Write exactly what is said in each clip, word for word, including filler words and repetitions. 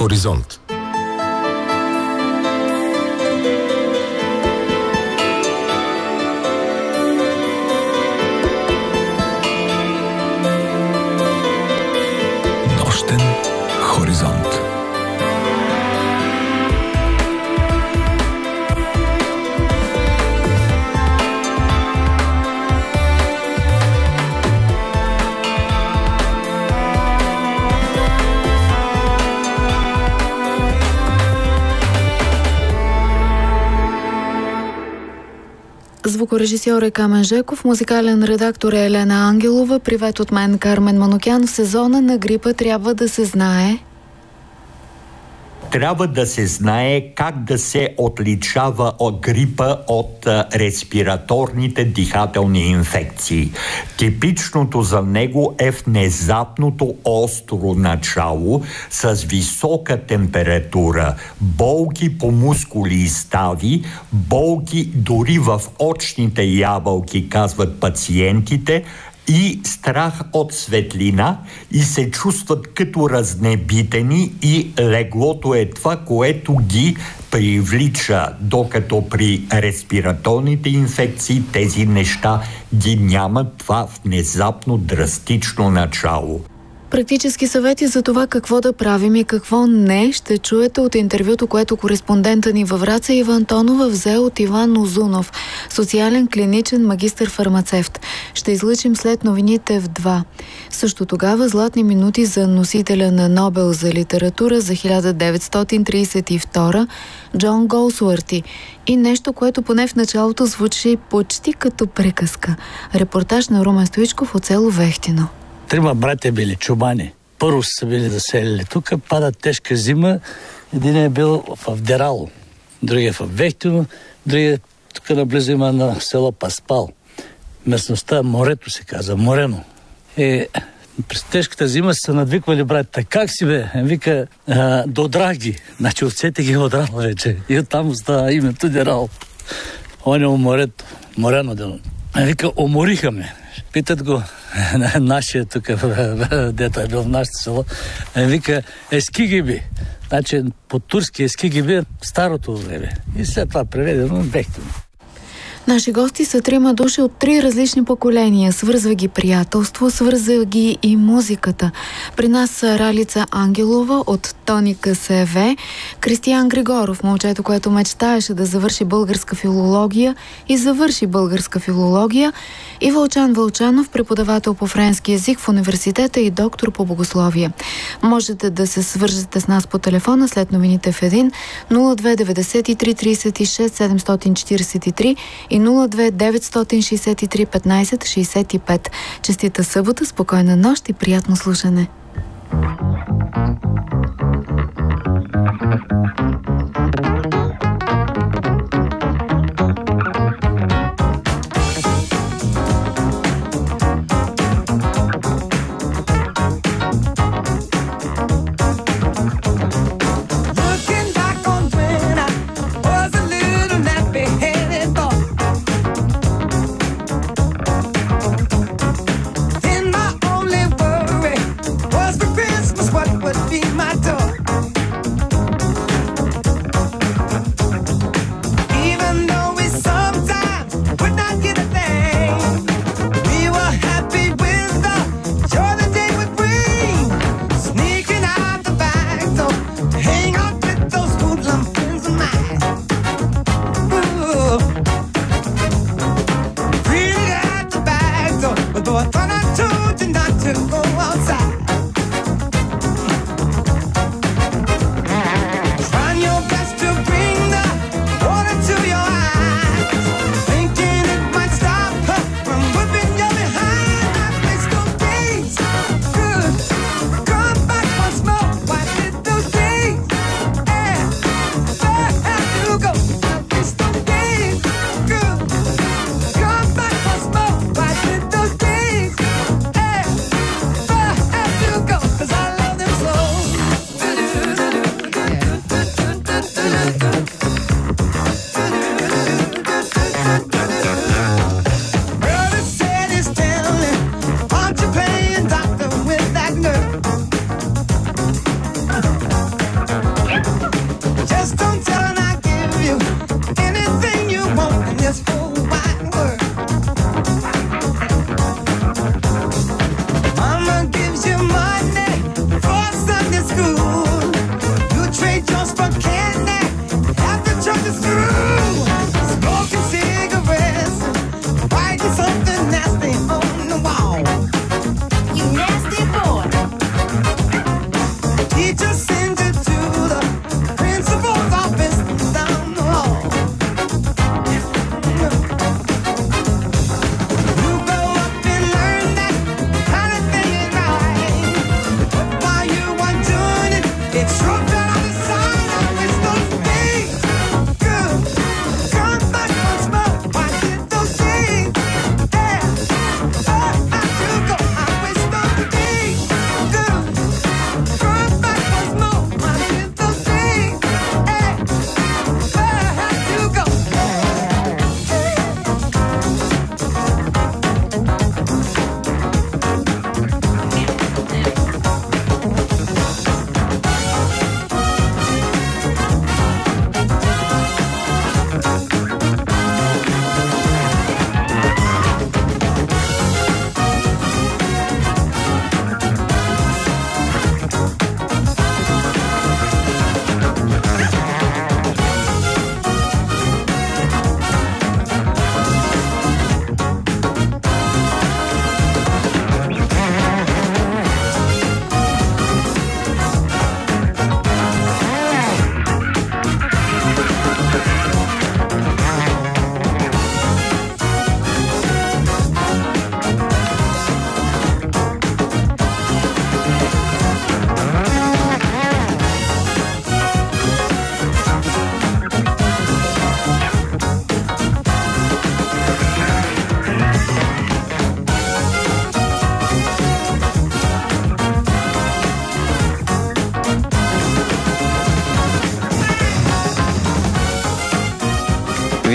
Хоризонт. Нощен хоризонт. Звукорежисьор е Камен Жеков, музикален редактор е Елена Ангелова. Привет от мен, Кармен Манукян. В сезона на грипа трябва да се знае... Трябва да се знае как да се отличава от грипа от а, респираторните дихателни инфекции. Типичното за него е внезапното остро начало с висока температура, болки по мускули и стави, болки дори в очните ябълки, казват пациентите, и страх от светлина, и се чувстват като разнебитени, и леглото е това, което ги привлича, докато при респираторните инфекции тези неща ги нямат, това внезапно драстично начало. Практически съвети за това какво да правим и какво не ще чуете от интервюто, което кореспондента ни във Враца Ива Антонова взе от Иван Озунов, социален клиничен магистър-фармацевт. Ще излъчим след новините в два. Също тогава златни минути за носителя на Нобел за литература за хиляда деветстотин тридесет и втора Джон Голсуърти. И нещо, което поне в началото звучи почти като приказка. Репортаж на Румен Стоичков от село Вехтино. Трима братя били чубани. Първо са били заселили тук, пада тежка зима. Един е бил в Дерало, другия в Вехтино, другия тук наблизо има на село Паспал. Местността Морето се казва, Морено. И през тежката зима са надвиквали братята. Как си бе? Вика, додрах ги. Значи овцете ги одрал вече. И оттам остава името Дерало. Он е у Морето, Морено дело. Вика, умориха ме. Питат го нашия тук, дето е бил в нашето село. Вика, ескигиби. Значи по-турски ескигиби е старото време. И след това преведено Вехтино. Наши гости са трима души от три различни поколения. Свързва ги приятелство, свързва ги и музиката. При нас са Ралица Ангелова от Тоника СВ, Кристиян Григоров, момчето, което мечтаеше да завърши българска филология и завърши българска филология, и Вълчан Вълчанов, преподавател по френски език в университета и доктор по богословие. Можете да се свържете с нас по телефона след новините в един нула две деветдесет и три тридесет и шест седемстотин четиридесет и три и нула две деветстотин шестдесет и три петнадесет шестдесет и пет. Честита събота, спокойна нощ и приятно слушане. Christmas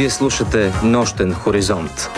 Вие слушате Нощен хоризонт.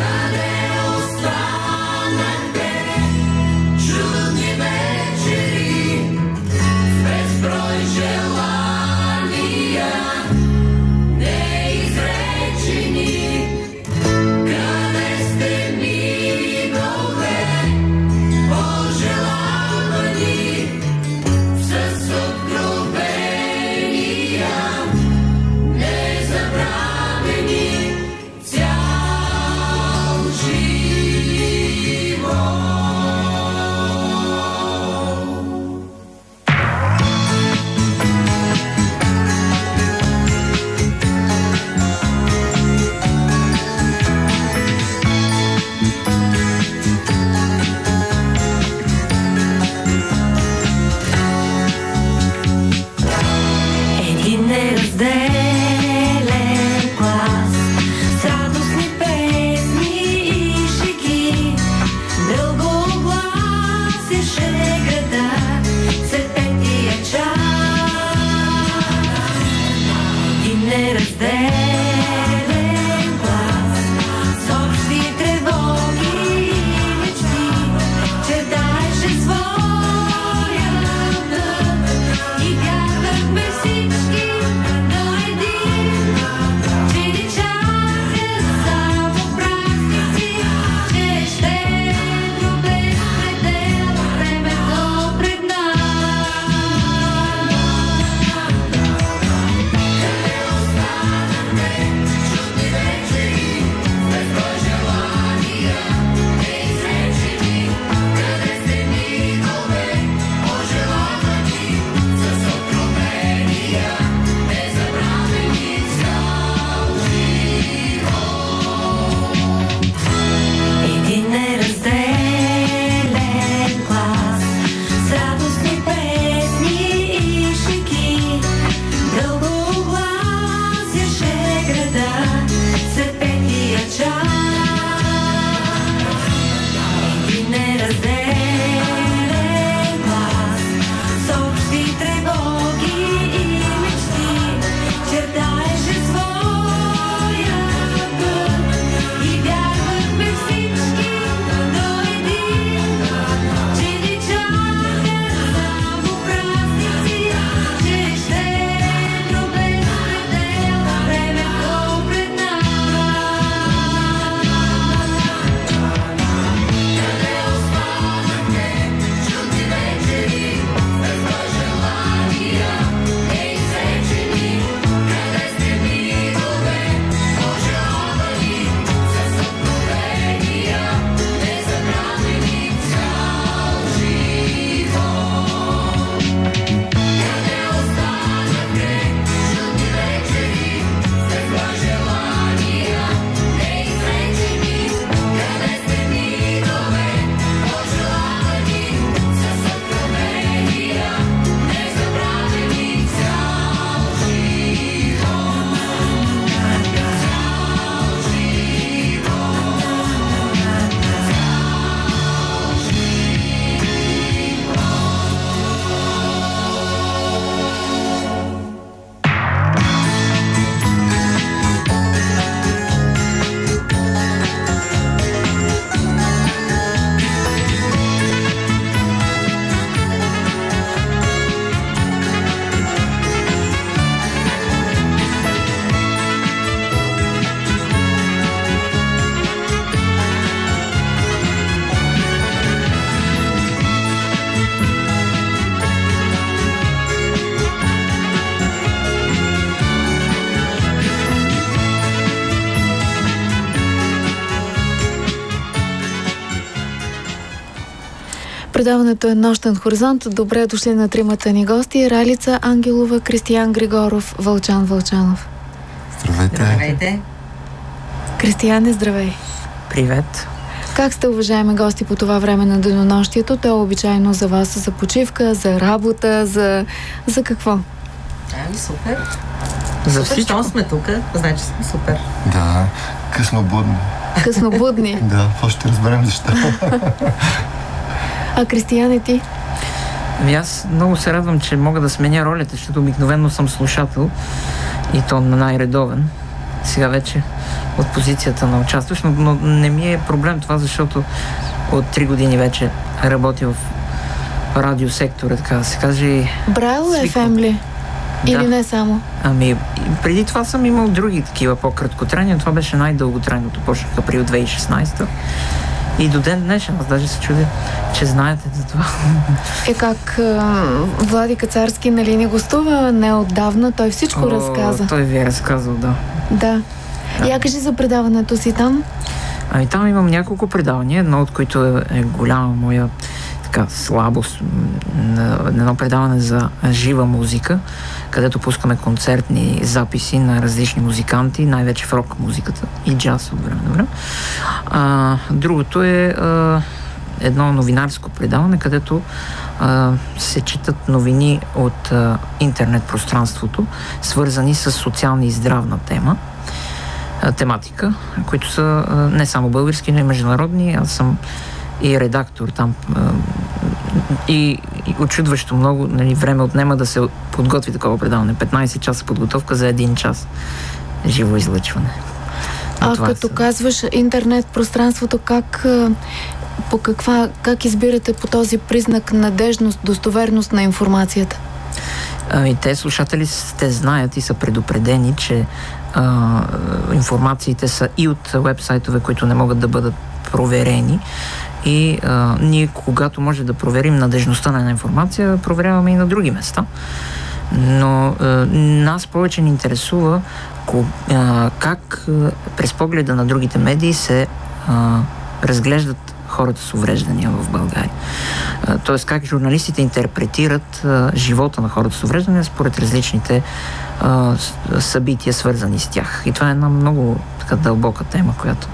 Предаването е Нощен хоризонт. Добре дошли на тримата ни гости. Ралица Ангелова, Кристиян Григоров, Вълчан Вълчанов. Здравейте. Здравейте. Кристияне, здравей. Привет. Как сте, уважаеми гости, по това време на денонощието? То е обичайно за вас за почивка, за работа, за, за какво? Ами, супер. За супер, всичко. щом сме тук, значи сме супер. Да, къснобудни. Къснобудни. Да, какво ще разберем защо. А Кристияне, ти? Ами аз много се радвам, че мога да сменя ролята, защото обикновено съм слушател и то на най-редовен. сега вече от позицията на участващ, но, но не ми е проблем това, защото от три години вече работя в радиосектора, така да се каже. Брайл еф ем ли? Или Да. не само? Ами, преди това съм имал други такива по-краткотрайни, но това беше най-дълготрайното. Почнах април две хиляди и шестнадесета. И до ден днешен, аз даже се чудя, че знаете за това. Е как а, Влади Кацарски, нали, не гостува неотдавна, той всичко О, разказа. Той ви е разказал, да. Да. Я кажи за предаването си там. Ами там имам няколко предавания, едно от които е, е голяма моя така слабост, на едно предаване за жива музика, където пускаме концертни записи на различни музиканти, най-вече в рок музиката и джаз от време на време. А, другото е а, едно новинарско предаване, където а, се четат новини от а, интернет пространството, свързани с социална и здравна тема. тематика, които са а, не само български, но и международни. Аз съм и редактор там. А, и, и очудващо много, нали, време отнема да се подготви такова предаване. петнадесет часа подготовка за един час живо излъчване. А като са... казваш интернет пространството, как, по каква, как избирате по този признак надежност, достоверност на информацията? Ами, те слушатели те знаят и са предупредени, че а, информациите са и от уебсайтове, които не могат да бъдат проверени. И а, ние, когато може да проверим надежността на една информация, проверяваме и на други места. Но а, нас повече ни интересува ко, а, как а, през погледа на другите медии се а, разглеждат хората с увреждания в България. А, тоест как журналистите интерпретират а, живота на хората с увреждания според различните а, събития, свързани с тях. И това е една много така дълбока тема, която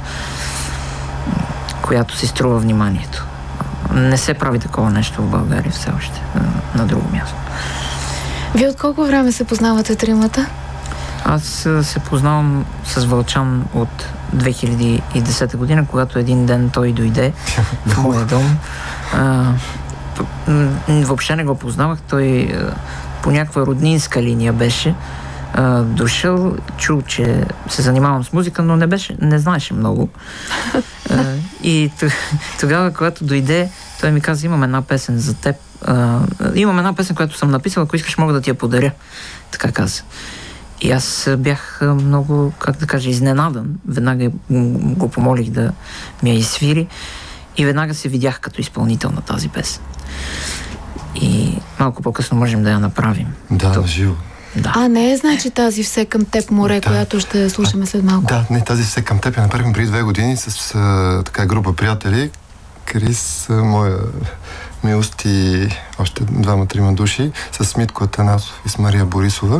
която си струва вниманието. Не се прави такова нещо в България все още, на друго място. Вие от колко време се познавате тримата? Аз се познавам с Вълчан от две хиляди и десета година, когато един ден той дойде в моя дом. А, въобще не го познавах. Той по някаква роднинска линия беше а, дошъл, чул, че се занимавам с музика, но не беше, не знаеше много. а, и тогава, когато дойде, той ми каза: имам една песен за теб. А, имам една песен, която съм написал, ако искаш, мога да ти я подаря. Така каза. И аз бях много, как да кажа, изненадан. Веднага го помолих да ми я изсвири и веднага се видях като изпълнител на тази песен. И малко по-късно можем да я направим. Да, на живо. Да. А, не е, значи тази Все към теб море, да, която ще слушаме след малко. Да, не, тази Все към теб я направихме преди две години с а, така група приятели. Крис, моя милост и още двама-трима души, с Митко Атанасов и с Мария Борисова.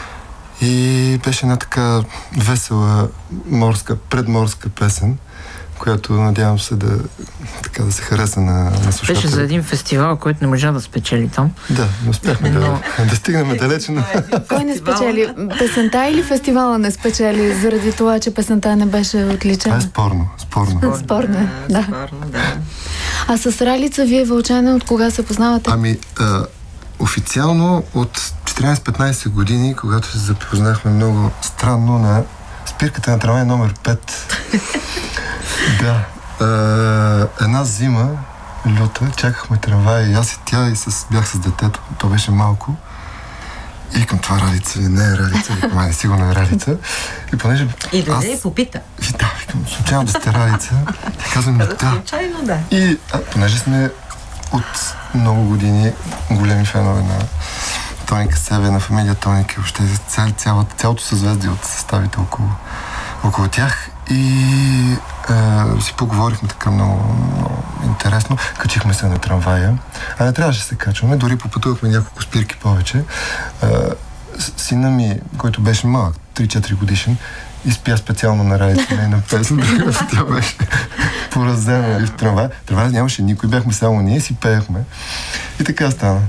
И беше една така весела морска, предморска песен, която надявам се да, така, да се хареса на, на слушателите. Беше за един фестивал, който не можа да спечели там. Да, не успяхме но... да, да стигнем далече. Но... Кой не спечели? Песента или фестивала не спечели заради това, че песента не беше отличена? Това е спорно. Спорно, спорно, спорно е, да. Спорно, да. А с Ралица вие, Вълчане, от кога се познавате? Ами, а, официално от четиринадесет-петнадесет години, когато се запознахме много странно на спирката на трамвай номер пет. Да. А, една зима, люта, чакахме трамвай и аз и тя, и с, бях с детето, то беше малко. И към това Ралица, не е Ралица, викам, айде, сигурно е Ралица. И понеже... И дойде аз... и попита. И да, викам, случайно да сте Ралица. Тя казва ми, да. Случайно, да. И а, понеже сме от много години големи фенове на Тоника Севе, на фамилия Тоник и въобще цял, цяло, цялото съзвездие от съставите около, около тях. И а, си поговорихме така много, много интересно. Качихме се на трамвая. А не трябваше да се качваме, дори попътувахме няколко спирки повече. А, сина ми, който беше малък, три-четири годишен, изпя специално на Ралица на песен, тя беше поразена в трамвая. Трамвая нямаше никой, бяхме само ние, си пеехме. И така стана.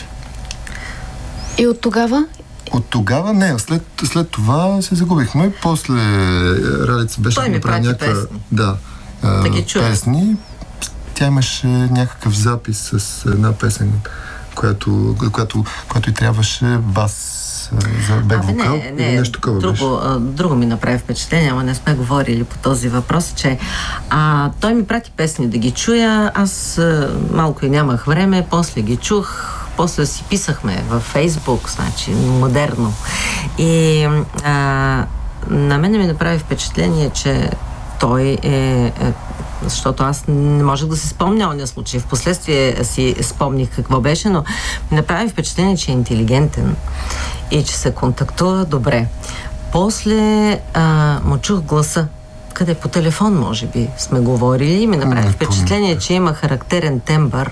И от тогава? От тогава не, след, след това се загубихме. После Ралица беше той ми направи прати някаква... песни. Да, а, песни. Тя имаше някакъв запис с една песен, която, която, която и трябваше бас с, за бек вокал не, не, или нещо такова друго, беше? друго ми направи впечатление, ама не сме говорили по този въпрос, че а, той ми прати песни да ги чуя, аз а, малко и нямах време, после ги чух, после си писахме във Фейсбук, значи модерно. И а, на мен ми направи впечатление, че той е, е защото аз не можех да се спомня ония случай. Впоследствие си спомних какво беше, но ми направи впечатление, че е интелигентен и че се контактува добре. После а, му чух гласа. Къде? По телефон, може би, сме говорили и ми направи впечатление, че има характерен тембър.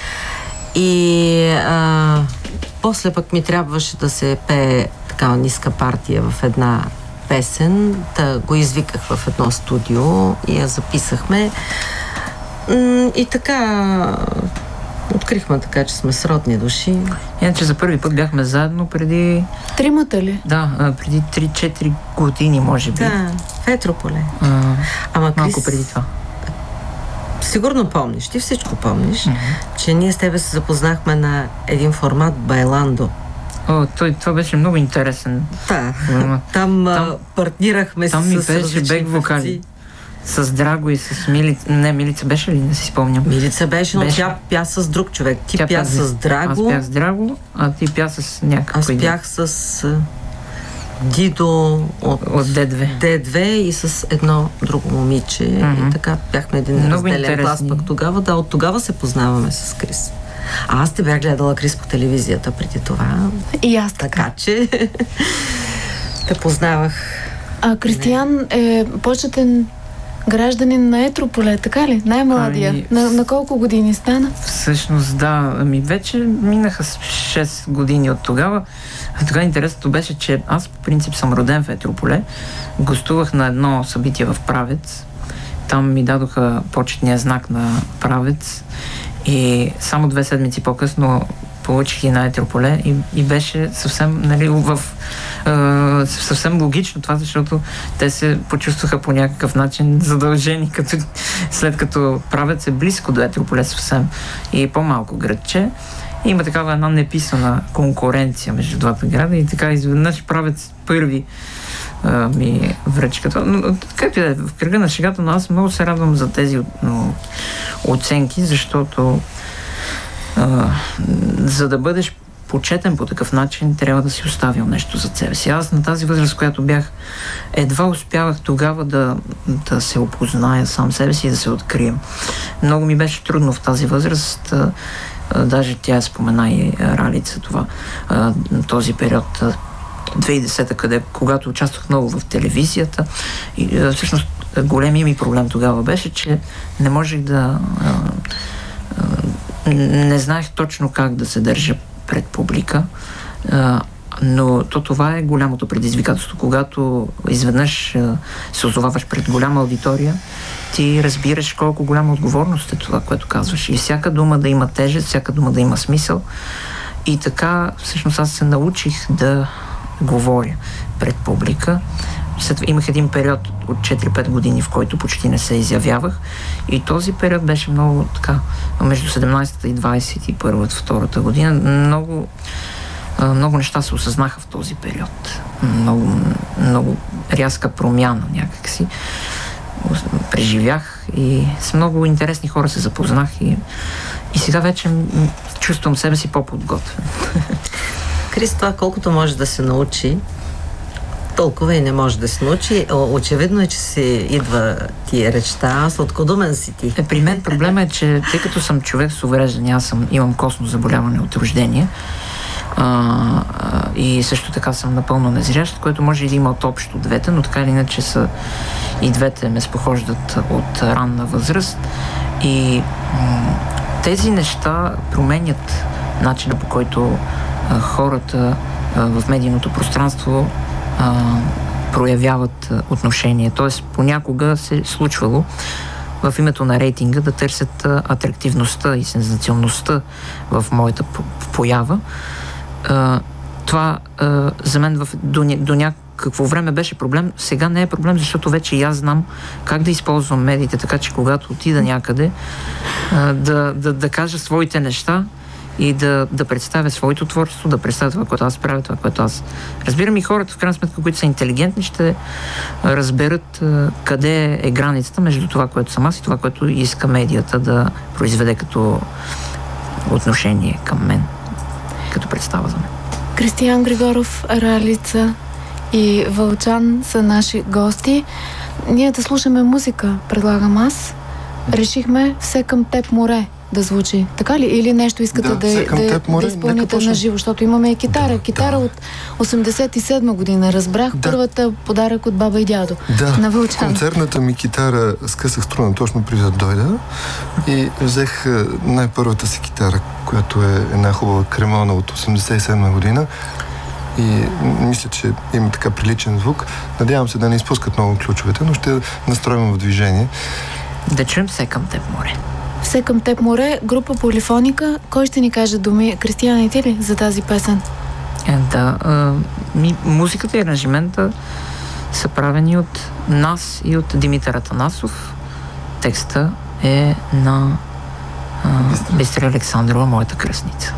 И а, после пък ми трябваше да се пее такава ниска партия в една песен, да го извиках в едно студио и я записахме. И така открихме така, че сме сродни души. Иначе за първи път бяхме заедно преди... Тримата ли? Да, преди три-четири години, може би. Да, в Етрополе. А, Ама малко Крис, преди това. Сигурно помниш, ти всичко помниш, Mm-hmm. че ние с тебе се запознахме на един формат Байландо. О, той, това беше много интересен. Да, формат. там, Там, партнирахме там с ми различни беше бек вокали. С Драго и с Милица. Не, Милица беше ли? Не си спомням. Милица беше, но беше. тя пя с друг човек. Ти Тя пя пя с Драго. Аз пях с Драго, а ти пя с някакъв. Аз пях с а, Дидо от, от Д две. Д две и с едно друго момиче. Mm-hmm. И така бяхме един много разделен интересни. клас пък тогава. Да, от тогава се познаваме с Крис. А аз те бях гледала, Крис, по телевизията преди това. И аз така. Така че те познавах. А Кристиян е почетен гражданин на Етрополе, така ли? Най-младия. Ами, На, на колко години стана? Всъщност, да. Ами вече минаха шест години от тогава. Тогава интересното беше, че аз по принцип съм роден в Етрополе. Гостувах на едно събитие в Правец. Там ми дадоха почетния знак на Правец. И само две седмици по-късно получих и на Етрополе и, и беше съвсем, нали, в, е, съвсем логично това, защото те се почувстваха по някакъв начин задължени, като, след като Правец е близко до Етрополе съвсем и по-малко градче. И има такава една неписана конкуренция между двата града и така изведнъж Правец първи Uh, ми връчка това. Но, както и да е, в кръга на шегата, но аз много се радвам за тези но, оценки, защото uh, за да бъдеш почетен по такъв начин, трябва да си оставил нещо за себе си. Аз на тази възраст, която бях, едва успявах тогава да, да се опозная сам себе си и да се открием. Много ми беше трудно в тази възраст. Uh, uh, даже тя спомена и Ралица това, uh, този период uh, две хиляди и десета, къде, когато участвах много в телевизията. И всъщност големият ми проблем тогава беше, че не можех да... А, а, не знаех точно как да се държа пред публика, а, но то това е голямото предизвикателство. Когато изведнъж а, се озоваваш пред голяма аудитория, ти разбираш колко голяма отговорност е това, което казваш. И всяка дума да има тежест, всяка дума да има смисъл. И така, всъщност, аз се научих да говоря пред публика. След това имах един период от четири-пет години, в който почти не се изявявах. И този период беше много така, между седемнадесета и двадесет и първата, втората година. Много, много неща се осъзнаха в този период. Много, много рязка промяна някакси. Преживях и с много интересни хора се запознах и, и сега вече чувствам себе си по-подготвен. Крис, това колкото може да се научи, толкова и не може да се научи. Очевидно е, че си идва тия речта. Сладкодумен си ти. Е, при мен проблема е, че тъй като съм човек с увреждане, аз съм, имам костно заболяване от рождение а, а, и също така съм напълно незрящ, което може и да има от общо двете, но така или иначе са и двете ме спохождат от ранна възраст и м- тези неща променят начина, по който а, хората а, в медийното пространство а, проявяват а, отношение. Тоест, понякога се е случвало в името на рейтинга да търсят а, атрактивността и сензационността в моята поява. А, това а, за мен в, до, до някакво време беше проблем. Сега не е проблем, защото вече и аз знам как да използвам медиите, така че когато отида някъде а, да, да, да кажа своите неща и да, да представя своето творчество, да представя това, което аз правя, това, което аз разбирам, и хората, в крайна сметка, които са интелигентни, ще разберат а, къде е границата между това, което съм аз и това, което иска медията да произведе като отношение към мен, като представа за мен. Кристиян Григоров, Ралица и Вълчан са наши гости. Ние да слушаме музика, предлагам аз. Решихме Все към теб море да звучи. Така ли? Или нещо искате да, да, да, да изпълните на живо? Защото имаме и китара. Да, китара да. От осемдесет и седма година. Разбрах, да. Първата подарък от баба и дядо. Да. На Вълчан. Концертната ми китара скъсах струна точно преди да дойда и взех най-първата си китара, която е една хубава кремона от осемдесет и седма година. И мисля, че има така приличен звук. Надявам се да не изпускат много ключовете, но ще настроим в движение. Да чуем Все към теб море. Все към теб море, група Полифоника. Кой ще ни каже думи? Кристиян, и ти ли за тази песен? Е, да. А, ми, музиката и аранжимента са правени от нас и от Димитър Атанасов. Текста е на а, Бистра Александрова, моята кръстница.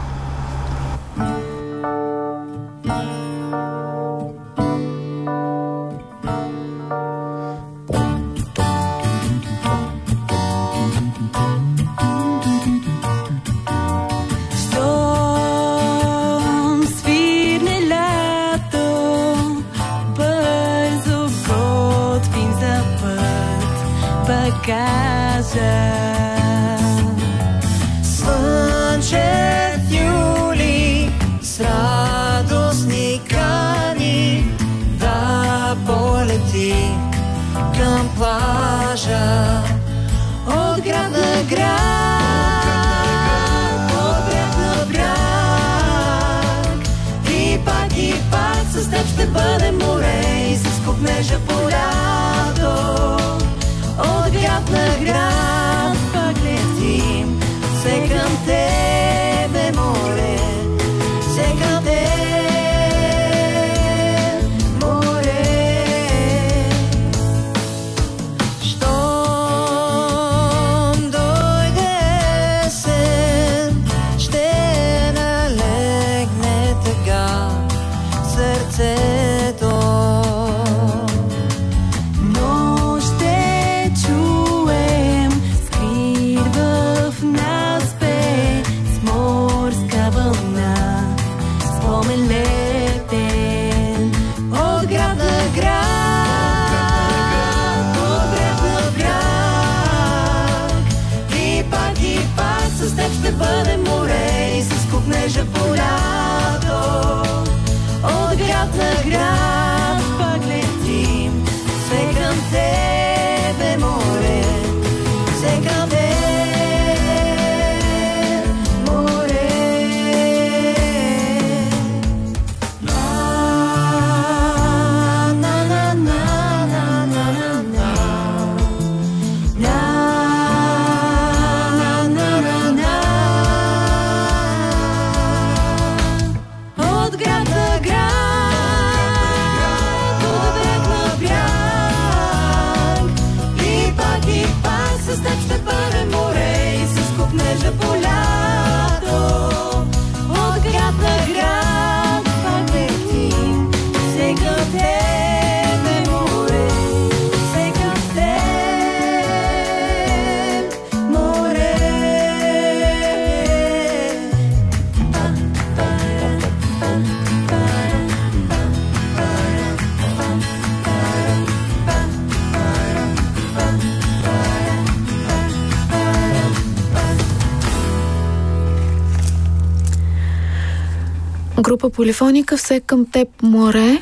Група Полифоника, Все към теб море.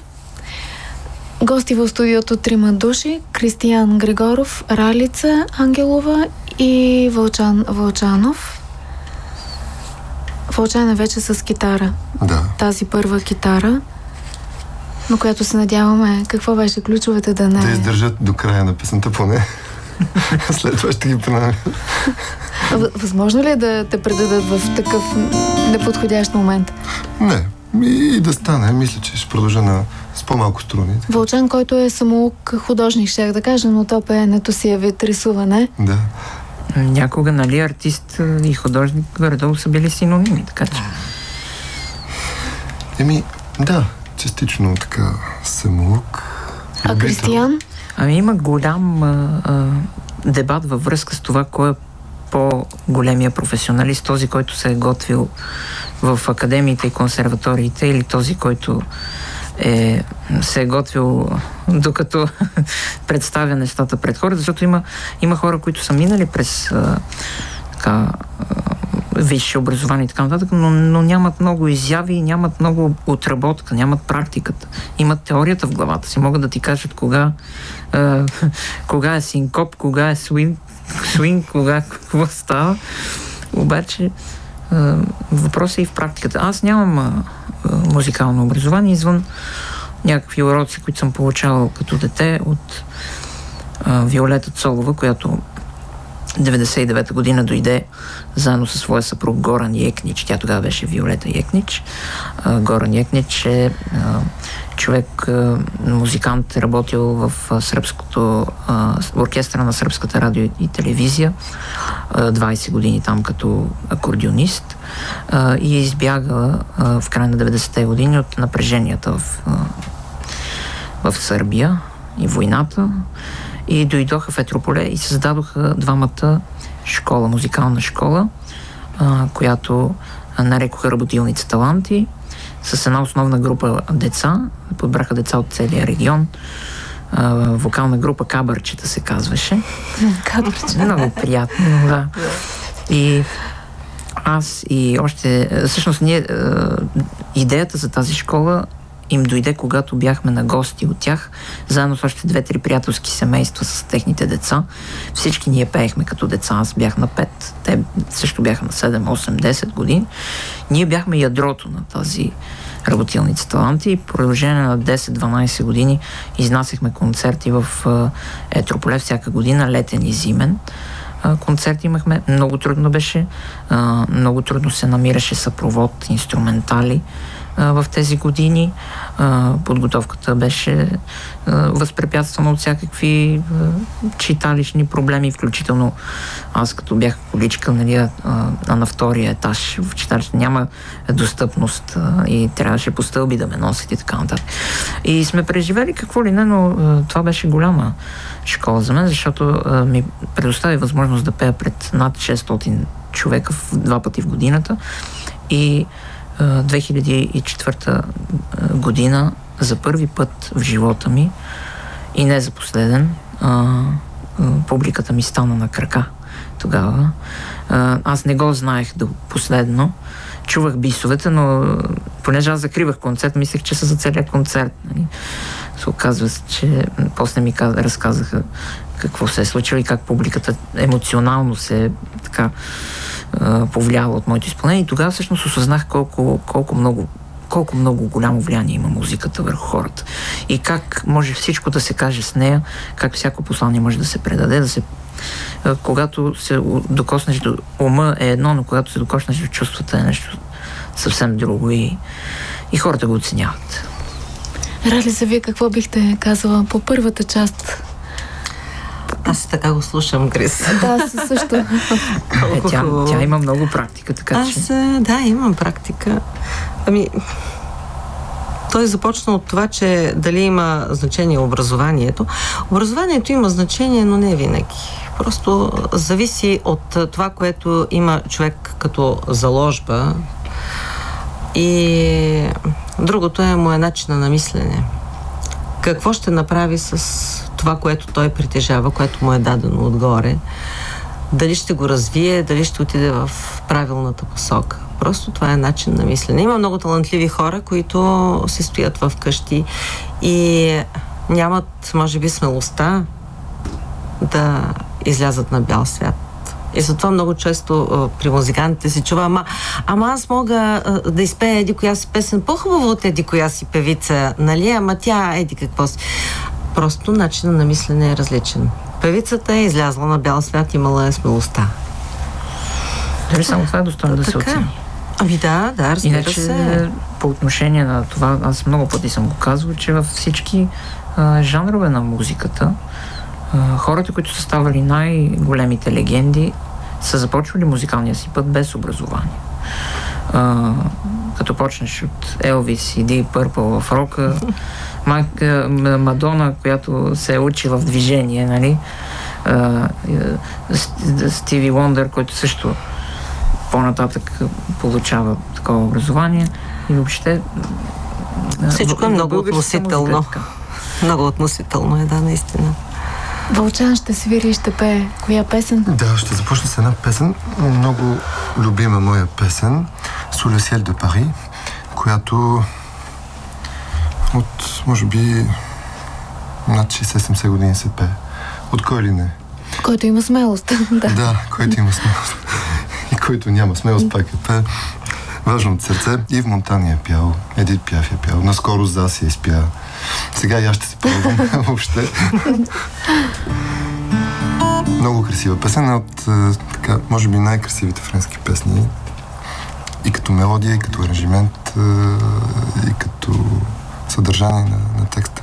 Гости в студиото трима души. Кристиян Григоров, Ралица Ангелова и Вълчан Вълчанов. Вълчан е вече с китара. Да. Тази първа китара, на която се надяваме, какво беше ключовете да не... Да издържат до края на песента поне. След това ще ги понамя. Възможно ли е да те предадат в такъв неподходящ момент? Не. И, и да стане. Мисля, че ще продължа на, с по-малко струни. Вълчан, който е самоук художник, щях да кажа, но то пеенето си е вид рисуване. Да. някога, нали, артист и художник горе-долу са били синоними, така че. Еми, да, частично така самоук. А Кристиян? Ами има голям а, а, дебат във връзка с това, кой е по-големия професионалист, този, който се е готвил в академиите и консерваториите, или този, който е, се е готвил докато представя нещата пред хората, защото има, има хора, които са минали през а, така, а, висше образование и така нататък, но, но нямат много изяви, нямат много отработка, нямат практиката. Имат теорията в главата си, могат да ти кажат кога, а, кога е синкоп, кога е свинг, свинг, кога какво става. Обаче а, въпросът е и в практиката. Аз нямам а, а, музикално образование, извън някакви уроци, които съм получавал като дете от а, Виолета Цолова, която деветдесет и девета година дойде заедно със своя съпруг Горан Екнич. Тя тогава беше Виолета Екнич. А, Горан Екнич е а, човек, а, музикант, е работил в а, сръбското а, оркестъра на сръбската радио и телевизия. А, двайсет години там като акордеонист. А, и избяга а, в края на деветдесетте години от напреженията в, а, в Сърбия и войната. И дойдоха в Етрополе и създадоха двамата школа, музикална школа, а, която нарекоха Работилница таланти, с една основна група деца, подбраха деца от целия регион. А, вокална група Кабърчета се казваше. Кабърчета. Много приятно, да. И аз и още... Всъщност ние... Идеята за тази школа им дойде, когато бяхме на гости от тях, заедно с още две-три приятелски семейства с техните деца. Всички ние пеехме като деца. Аз бях на пет, те също бяха на седем, осем, десет години. Ние бяхме ядрото на тази Работилница таланти и по продължение на десет-дванайсет години изнасяхме концерти в Етрополе всяка година, летен и зимен. Концерти имахме. Много трудно беше. Много трудно се намираше съпровод, инструментали в тези години. Подготовката беше възпрепятствана от всякакви читалищни проблеми, включително аз като бях количка, нали, а на втория етаж в читалище няма достъпност и трябваше по стълби да ме носят и така нататък. И сме преживели какво ли не, но това беше голяма школа за мен, защото ми предостави възможност да пея пред над шестстотин човека в два пъти в годината и две хиляди и четвърта година за първи път в живота ми и не за последен, а, публиката ми стана на крака тогава. А, аз не го знаех до последно. Чувах бисовете, но понеже аз закривах концерт, мислех, че са за целия концерт. Нали? Се оказва, че после ми разказаха какво се е случило и как публиката емоционално се така повлияла от моето изпълнение. И тогава всъщност осъзнах колко, колко много колко много голямо влияние има музиката върху хората. И как може всичко да се каже с нея, как всяко послание може да се предаде, да се... Когато се докоснеш до ума е едно, но когато се докоснеш до чувствата е нещо съвсем друго и, и хората го оценяват. Ралица, вие какво бихте казала по първата част? Аз така го слушам, Крис. Да, аз също. Е, тя, тя има много практика, така аз, че... Аз, да, имам практика. Ами, той започна от това, че дали има значение образованието. Образованието има значение, но не винаги. Просто зависи от това, което има човек като заложба. И другото е моя начин на мислене. Какво ще направи с това, което той притежава, което му е дадено отгоре? Дали ще го развие, дали ще отиде в правилната посока. Просто това е начин на мислене. Има много талантливи хора, които се стоят в къщи и нямат, може би, смелостта да излязат на бял свят. И затова много често а, при музикантите се чува, ама, ама аз мога а, да изпея еди коя си песен по-хубаво от еди коя си певица, нали? Ама тя еди какво си. Просто начинът на мислене е различен. Певицата е излязла на бял свят, имала е смелостта. Дали само това е достойно да се оцени? Ами да, да, разбира Иначе, се. по отношение на това, аз много пъти съм го казвал, че във всички а, жанрове на музиката А, хората, които са ставали най-големите легенди, са започвали музикалния си път без образование. А, като почнеш от Елвис и Deep Purple в рока, Мадона, която се е учила в движение, нали? А, Стиви Уондър, който също по-нататък получава такова образование и въобще всичко е много относително. Много относително е, да, наистина. Вълчан ще свири и ще пее. Коя песен? Да, ще започна с една песен, много любима моя песен, Sous le ciel de Paris, която от, може би, над шейсет-седемдесет години се пее. От кой ли не? Който има смелост. да. да, който има смелост. И който няма смелост, пак е пее. Важно от сърце. Ив Монтан е пял, Едит Пиаф е пял, наскоро за си е спя. Сега и аз ще се пробвам въобще. Много красива песен, от така, може би най-красивите френски песни. И като мелодия, и като аранжимент, и като съдържание на, на текста.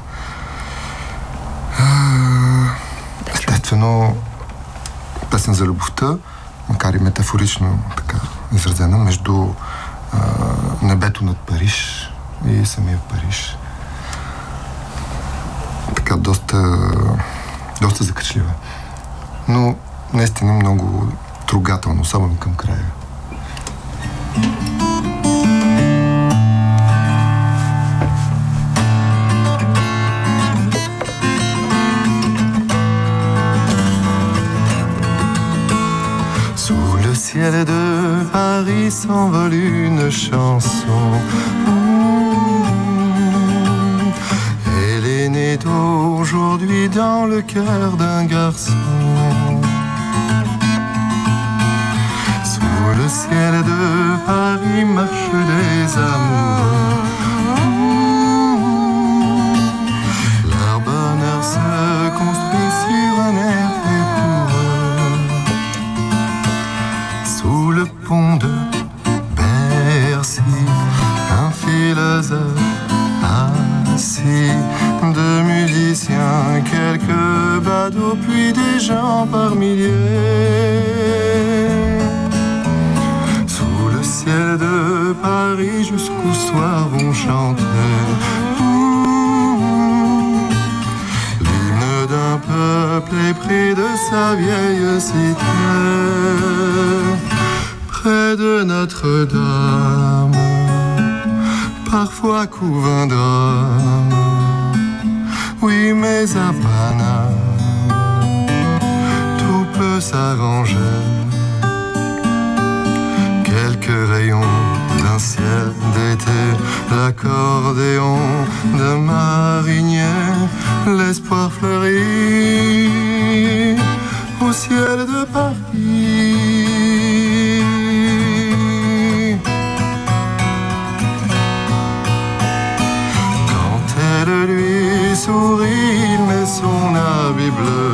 Естествено, песен за любовта, макар и метафорично така изразена, между а, небето над Париж и самия Париж. Така, доста, доста закачлива. Но наистина много трогателно, особено към края. Sous le ciel de Paris s'envole une chanson. Elle est née aujourd'hui dans le cœur d'un garçon. Sous le ciel de Paris marchent des amoureux. Leur bonheur se construit sur un air fait pour eux. Sous le pont de Bercy, un philosophe assis, de musiciens, quelques badauds, puis des gens par milliers. Sous le ciel de Paris, jusqu'au soir vont chanter l'hymne d'un peuple épris de sa vieille cité. Près de Notre-Dame, parfois couve un drame. Oui, mais à Paname, tout peut s'arranger. Quelques rayons d'un ciel d'été, l'accordéon de marinier, l'espoir fleurit au ciel de Paris. Lui sourit, il met son habit bleu.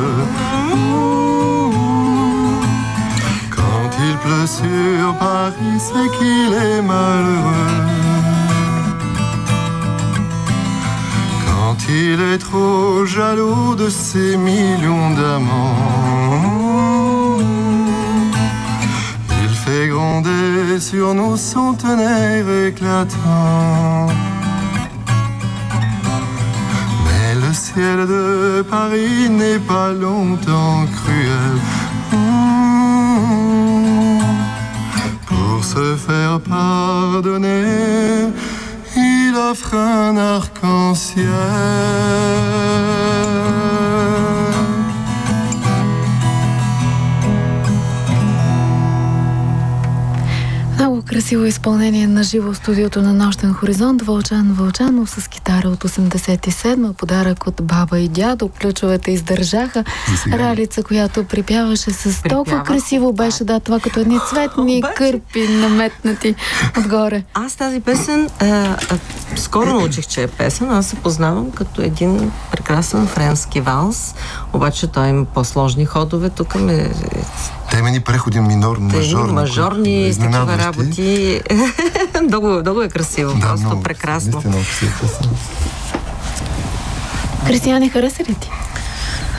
Quand il pleut sur Paris, c'est qu'il est malheureux. Quand il est trop jaloux de ses millions d'amants, il fait gronder sur nos centenaires éclatants. Le ciel de Paris n'est pas longtemps cruel. Mmh. Pour se faire pardonner, il offre un arc-en-ciel. Много красиво изпълнение на живо в студиото на Нощен хоризонт. Вълчан Вълчанов с китара от осемдесет и седма, подарък от баба и дядо. Ключовете издържаха. Ралица, която припяваше с толкова Припява. красиво беше, да, това като едни цветни Обаче... кърпи наметнати отгоре. Аз тази песен а, а, скоро научих, че е песен. Аз се познавам като един прекрасен френски валс, обаче той има по-сложни ходове. Тук ме... Те има ни преходи минор, мажорни. Мажорни, такива работи. много, много е красиво, да, просто много, прекрасно. Наистина, много красиво. Кристияне, хареса ли ти?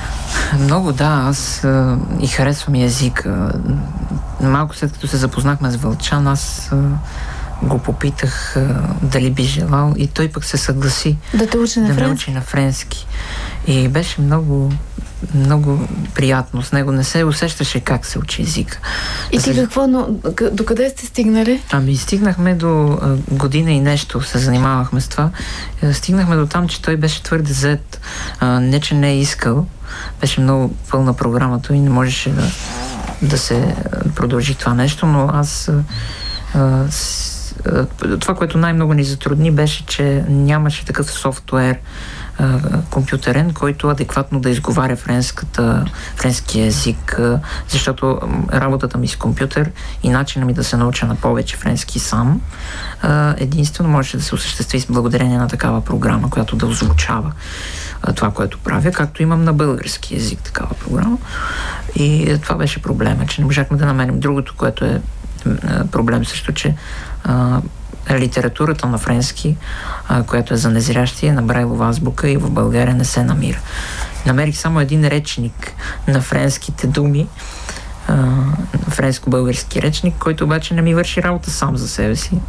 Много, да. Аз а, и харесвам език. Малко след като се запознахме с Вълчан, аз а, го попитах а, дали би желал и той пък се съгласи да те учи на да френски. ме учи на френски. И беше много, много приятно. С него не се усещаше как се учи език. И ти какво, но до къде сте стигнали? Ами стигнахме до а, година и нещо, се занимавахме с това. А, стигнахме до там, че той беше твърде зает. А, не, че не е искал. Беше много пълна програмата и не можеше да, да се продължи това нещо, но аз а, с, а, това, което най-много ни затрудни, беше, че нямаше такъв софтуер а, компютърен, който адекватно да изговаря френската, френския език, а, защото работата ми с компютър и начина ми да се науча на повече френски сам а, единствено можеше да се осъществи с благодарение на такава програма, която да озвучава това, което правя, както имам на български език такава програма. И това беше проблема, че не можахме да намерим. Другото, което е проблем също, че а, литературата на френски, а, която е за незрящи, е на Брайлова азбука и в България не се намира. Намерих само един речник на френските думи, а, френско-български речник, който обаче не ми върши работа сам за себе си.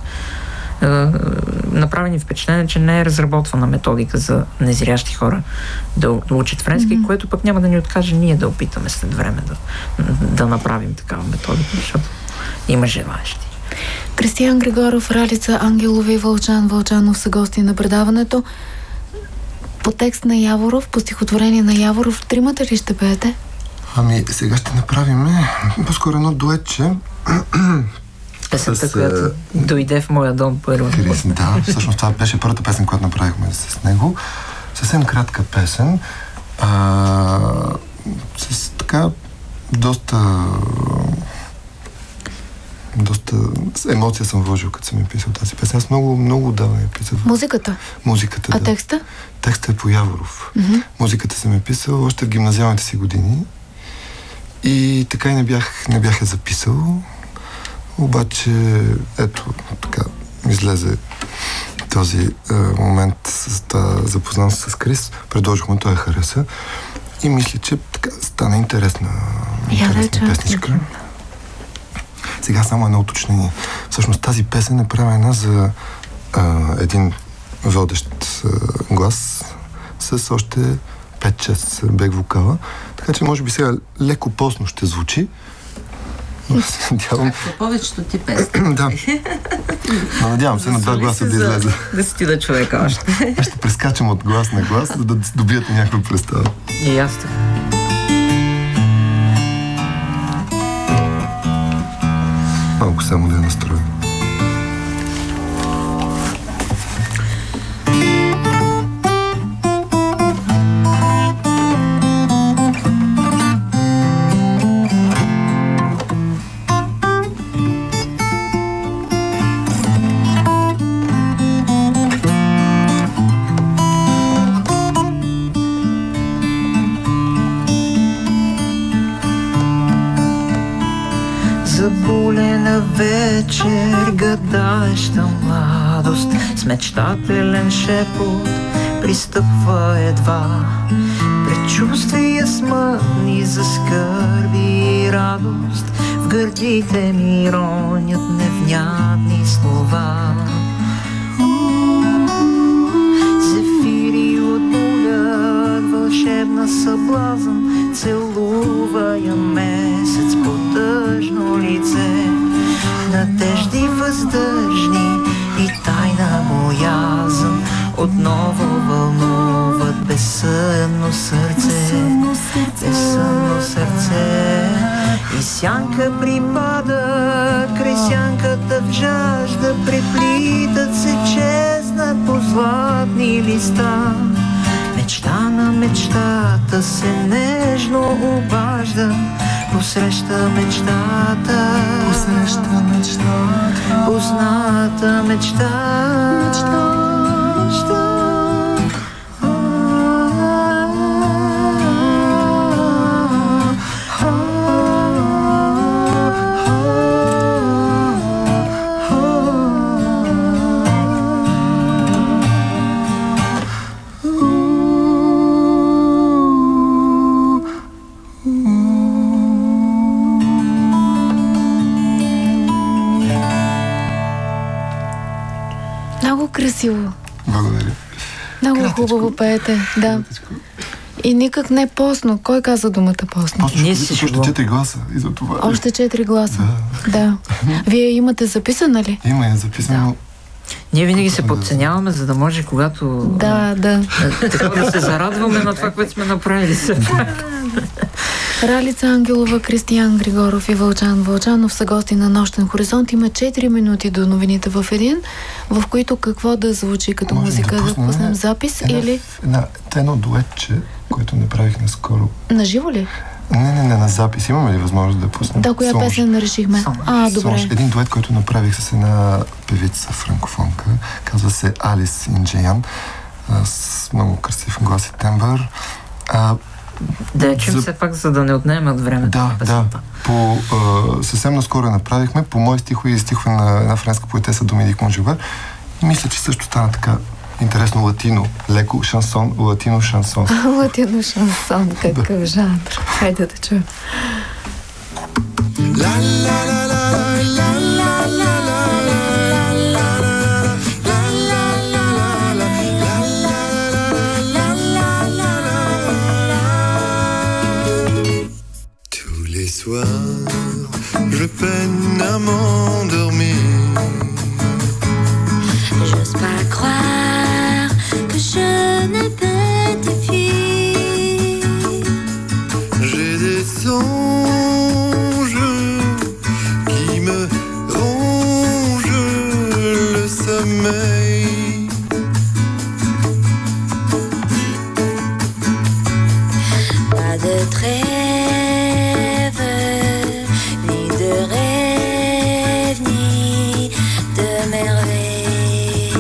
Направени впечатление, че не е разработвана методика за незрящи хора да учат френски, mm-hmm. което пък няма да ни откаже ние да опитаме след време да, да направим такава методика, защото има желаещи. Кристиян Григоров, Ралица Ангелова и Вълчан Вълчанов са гости на предаването. По текст на Яворов, по стихотворение на Яворов, тримата ли ще пеете? Ами, сега ще направим по-скоро едно дуетче. Песента, с, която дойде в моя дом първо. Крис, да, всъщност това беше първата песен, която направихме с него. Съвсем кратка песен. А, с така доста доста емоция съм вложил, като съм я писал тази песен. Аз много, много давно я писал. Музиката? Музиката, а да. текста? Текстът е по Яворов. Mm-hmm. Музиката съм я писал още в гимназиалните си години. И така и не бях, не бях я записал. Обаче, ето, така, излезе този е, момент с тази запознанство с Крис. Предложих му, той я хареса. И мисля, че така стана интересна, интересна песничка. Сега само едно уточнение. Всъщност тази песен е правена за е, един водещ е, глас с още пет-шест бек вокала. Така че може би сега леко постно ще звучи. Надявам... повечето ти песни. Да. Но надявам се на два гласа да излезе. Да си ти да човека още. Аз ще прескачам от глас на глас, за да добиете някаква представа. И аз така. Малко само да я настроя. Заболена вечер, гадаеща младост, с мечтателен шепот пристъпва едва. Предчувствия смътни за скърби и радост, в гърдите ми ронят невнятни слова. Зефири отболят, вълшебна съблазън, целува я месец по тъжно лице. Надежди въздържни и тайна боязън отново вълнуват безсънно сърце, безсънно сърце. И сянка припада край сянката в жажда, преплитат се, чезнат по златни листа. Мечта на мечтата се нежно обажда, посреща мечтата, посреща мечтата, позната мечта, мечта, мечта. красиво. Благодаря. Много Кратичко. хубаво пеете, да. Кратичко. И никак не постно. Кой каза думата постно? Просто Ние ще си още шегуваме. четири гласа и за това. Още четири гласа. Да. Вие имате записана ли? Има я записано. Ние винаги се подценяваме, за да може когато... Да, да. а, така да се зарадваме на това, което сме направили. Ралица Ангелова, Кристиян Григоров и Вълчан Вълчанов са гости на Нощен хоризонт. Има четири минути до новините в един, в които какво да звучи като Можем музика. Да пуснем пуснем запис една, или... Една, едно дуетче, което направих наскоро. На живо ли? Не, не, не, на запис. Имаме ли възможност да пуснем? Да, коя Сонж. песен решихме? А, добре. Сонж. Един дует, който направих с една певица франкофонка. Казва се Алис Инджеян. а, С много красив глас и тембър. А, Да я чуем За- все пак, за да не отнеме от времето. Да, на да. песента. По, а, съвсем наскоро я направихме по мои стихове и стихове на една френска поетеса Доминик Монжовер. И мисля, че също стана така интересно латино, леко шансон, латино шансон. Латино шансон, какъв жанр. Хайде да чуем. Tous les soirs, je peine à m'endormir. J'ose pas croire que je ne peux te fuir. J'ai des songes qui me rongent le sommeil. Pas de trêve, ni de rêve, ni de merveille.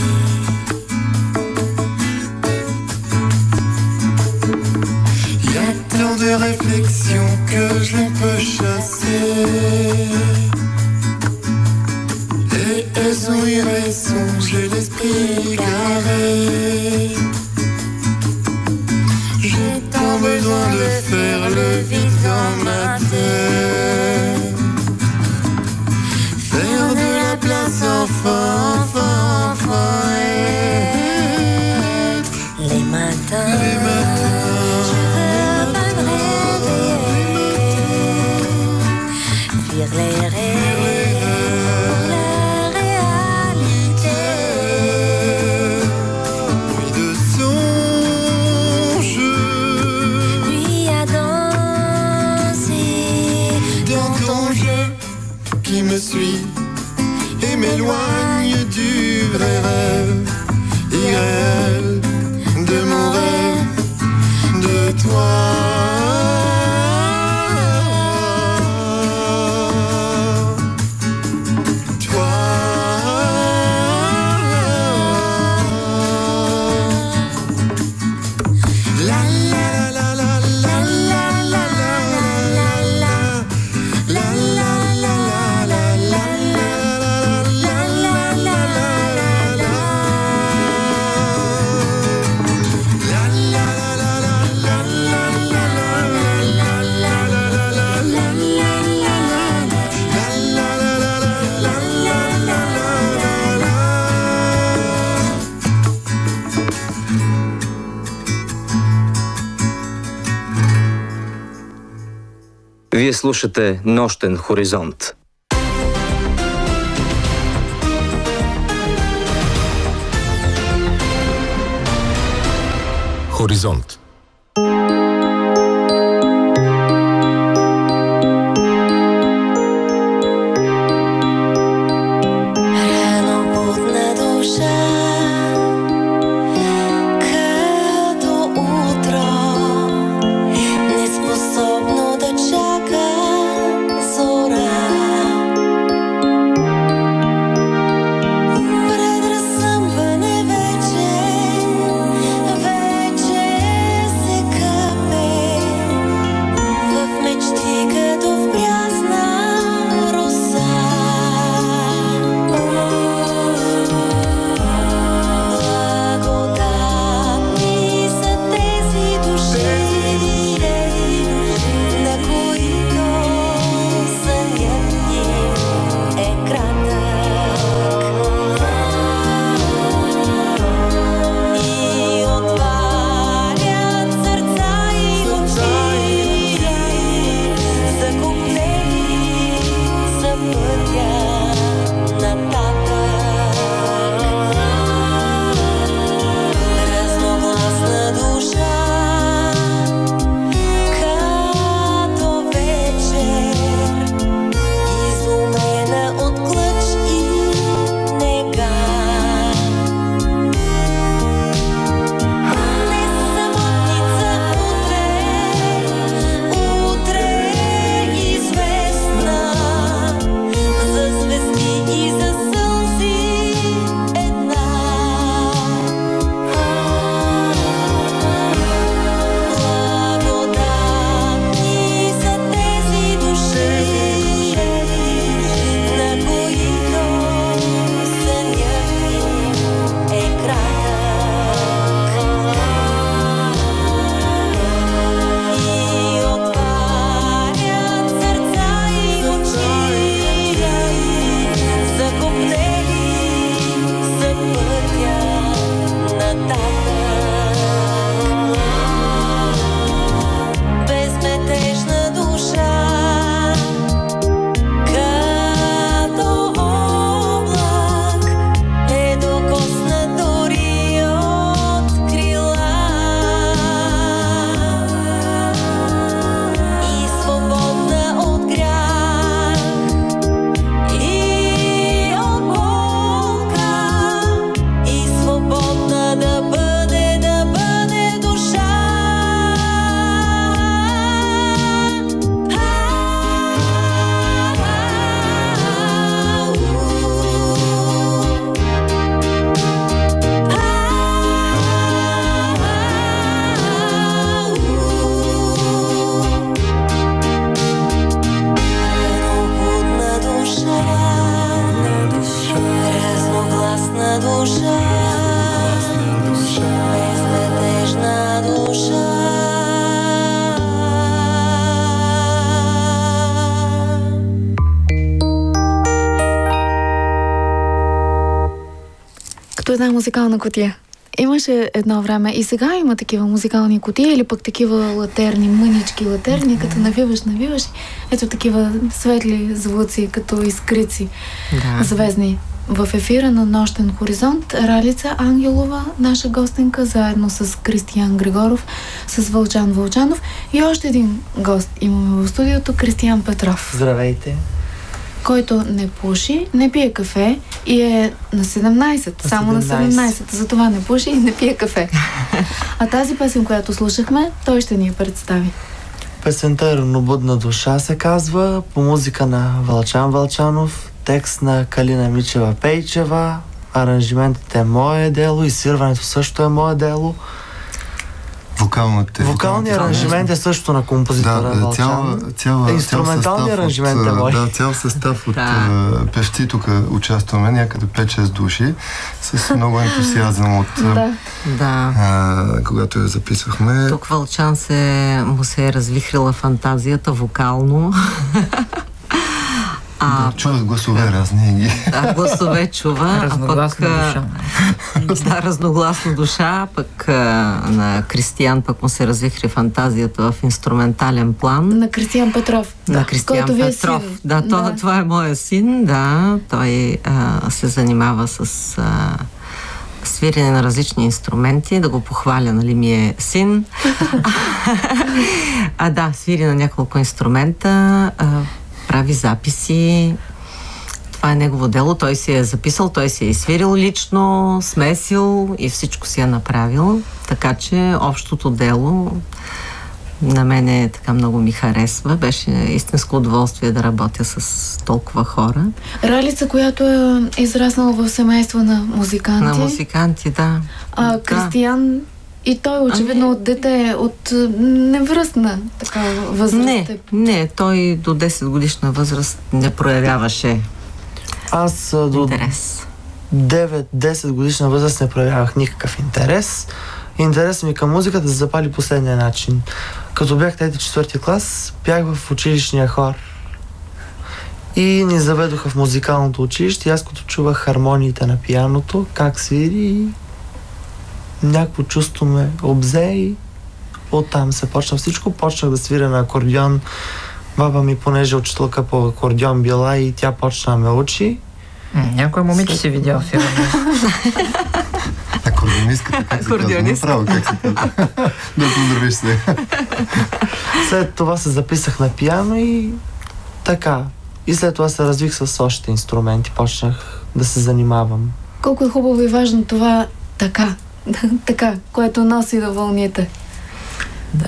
Il y a tant de réflexions que je peux chasser. Et elles ont eu raison, j'ai l'esprit carré. J'ai tant besoin de faire le vide dans ma tête. Faire de la place enfant, enfant, enfant. Être Les matins, les matins. je veux pas me réveiller. Fuir les rêves pour la réalité. Nuit de songes Lui a dansé dans ton jeu qui me suit et m'éloigne du vrai rêve irréel de mon rêve de toi. Toi. La la la la la la la la la la la Вие слушате Нощен хоризонт. Хоризонт. рано будна душа, като утро, неспособно да чака зора. Пред разсъмване вече, вече една музикална кутия. Имаше едно време и сега има такива музикални кутии или пък такива латерни, мънички латерни, като навиваш, навиваш. Ето такива светли звуци, като искрици, да. Звездни. В ефира на Нощен хоризонт Ралица Ангелова, наша гостенка, заедно с Кристиян Григоров, с Вълчан Вълчанов и още един гост имаме в студиото, Кристиян Петров. Здравейте! Който не пуши, не пие кафе и е на седемнайсет, на само седемнайсет. На седемнайсет. Затова не пуши и не пие кафе. А тази песен, която слушахме, той ще ни я представи. Песента "Ранобудна душа" се казва, по музика на Вълчан Вълчанов, текст на Калина Мичева-Пейчева, аранжиментът е мое дело и свирването също е мое дело. Вокалните, Вокалният аранжимент е също на композитора да, Вълчан. Цяла, цяла, инструменталният аранжимент от, е мой. Да, цял състав от да. uh, певци тук участваме, някъде пет-шест души, с много ентусиазъм от да. Да. Uh, когато я записвахме. Тук Вълчан се, му се е развихрила фантазията вокално. А, да, чуват гласове разни ги. Да, гласове чува. Разногласна душа. Да, разногласна душа, пък а, на Кристиян пък му се развихри фантазията в инструментален план. На Кристиян Петров. На Кристиян Петров. Да, да. Това, това е моя син, да. Той а, се занимава с а, свирене на различни инструменти, да го похваля, нали ми е син. А да, свири на няколко инструмента, а, прави записи. Това е негово дело. Той си е записал, той си е изсвирил лично, смесил и всичко си е направил. Така че общото дело на мене така много ми харесва. Беше истинско удоволствие да работя с толкова хора. Ралица, която е израснала в семейство на музиканти. На музиканти, да. А Кристиян... И той очевидно от дете, от невръстна такава възраст. Не, не, той до десет годишна възраст не проявяваше Аз до интерес. девет-десет годишна възраст не проявявах никакъв интерес. Интересът ми към музиката се запали последния начин. Като бях трети-четвърти клас, бях в училищния хор. И ни заведоха в музикалното училище и аз като чувах хармониите на пианото, как свири, някакво чувство ме обзе и оттам се почна всичко. Почнах да свиря на акордеон. Баба ми, понеже учителка по акордеон била и тя почна да ме учи. Някой момиче си видял фирма. Акордеонистката, как се казва? Направо, как се казва? Да поздравиш се. След това се записах на пиано и така. И след това се развих с още инструменти. Почнах да се занимавам. Колко е хубаво и важно това така. Така, което носи до вълните. Да.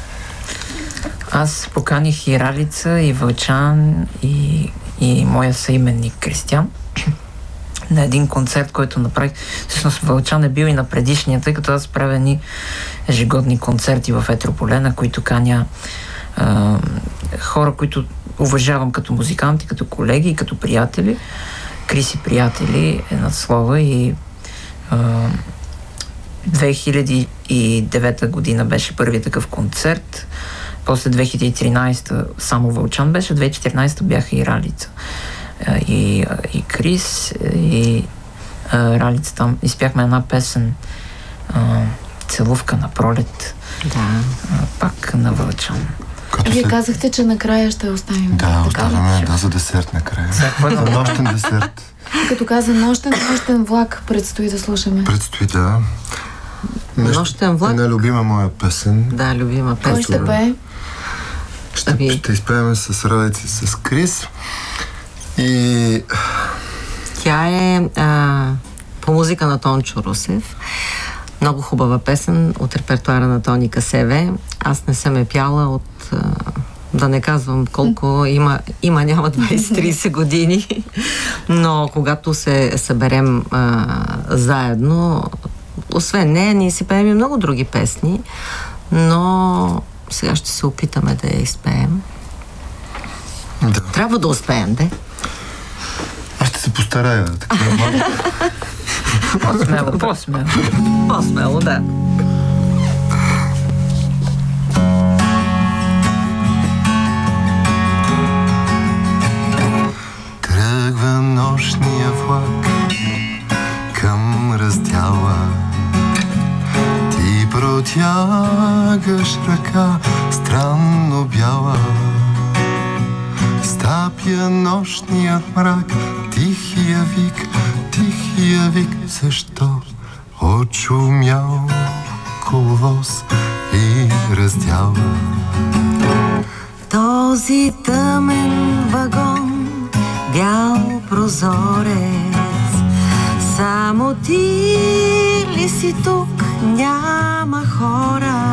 Аз поканих и Ралица, и Вълчан, и, и моя съименник Кристиян на един концерт, който направих. Всъщност Вълчан е бил и на предишния, тъй като аз правя ни ежегодни концерти в Етрополе, на които каня а, хора, които уважавам като музиканти, като колеги и като приятели. Криси приятели е над слова и а, две хиляди и девета година беше първият такъв концерт. После две хиляди и тринайсета само Вълчан беше, две хиляди и четиринайсета бяха и Ралица. И, и Крис, и а, Ралица там. Изпяхме една песен а, "Целувка на пролет". Да. А, пак на Вълчан. Като Вие се... казахте, че накрая ще оставим. Да, оставяме, да, за десерт накрая. За нощен десерт. Като каза нощен, нощен влак предстои да слушаме. Предстои, да. Нощен влак. Една любима моя песен. Да, любима песен. Кой ще пее? Ще, Аби... ще изпеем с Ралица, с Крис. И... Тя е а, по музика на Тончо Русев. Много хубава песен от репертуара на Тони Късеве. Аз не съм е пяла от... А, да не казвам колко има, има няма двайсет-трийсет години, но когато се съберем а, заедно, освен нея, ние си пеем и много други песни, но сега ще се опитаме да я изпеем. Да. Трябва да успеем, де? Аз ще се постарая. Така, по-смело, по-смело. По-смело, да. Тръгва нощния влак към слагаш ръка, странно бяла. Стапя нощният мрак, тихия вик, тихия вик. Защо очумял коловоз и раздяла? Този тъмен вагон, бял прозорец, само ти ли си тук? Няма хора,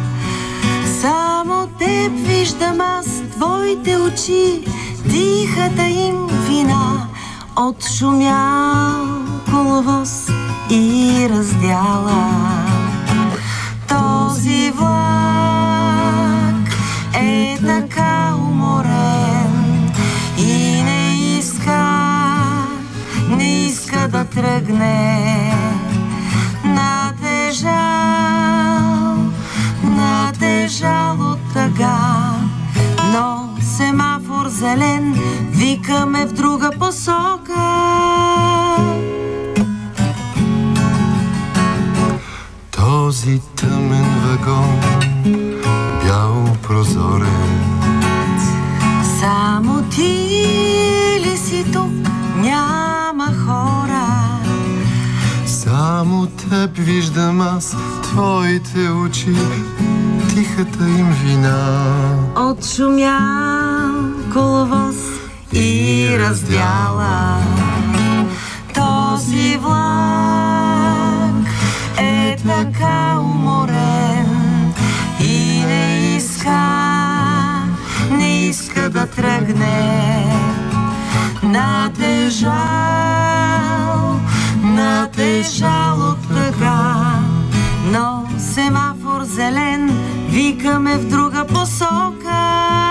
само теб виждам аз, твоите очи, тихата им вина, от шумял коловоз и раздяла. Този влак е така уморен и не иска, не иска да тръгне. Натежал, натежал от тъга, но семафор зелен викаме в друга посока. Този тъмен вагон, бял прозорец, само ти ли си тук? Няма хора, само теб виждам аз, твоите очи, тихата им вина, от шумял коловоз и раздяла. Този влак е така уморен и не иска, не иска да тръгне. Натежал, натежал от тъга, но семафор зелен викаме в друга посока.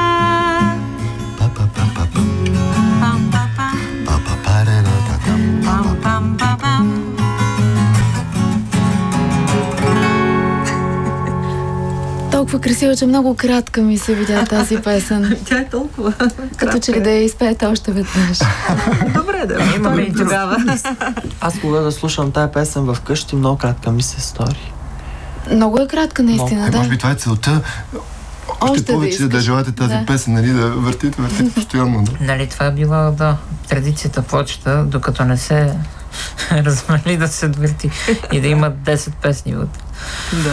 Толкова красиво, че много кратка ми се видя тази песен. Тя е толкова Като че ли да я изпеете още веднъж. Добре, да имаме и тогава. Аз кога да слушам тая песен вкъщи, много кратка ми се стори. Много е кратка, наистина, е, да. може би това е целта. Още, Още повече да, да, да желаете тази да. песен, нали, да въртите, въртите постоянно. Да. Нали, това е била, да, традицията почта, докато не се размали да се върти и да има десет песни вътре. Да.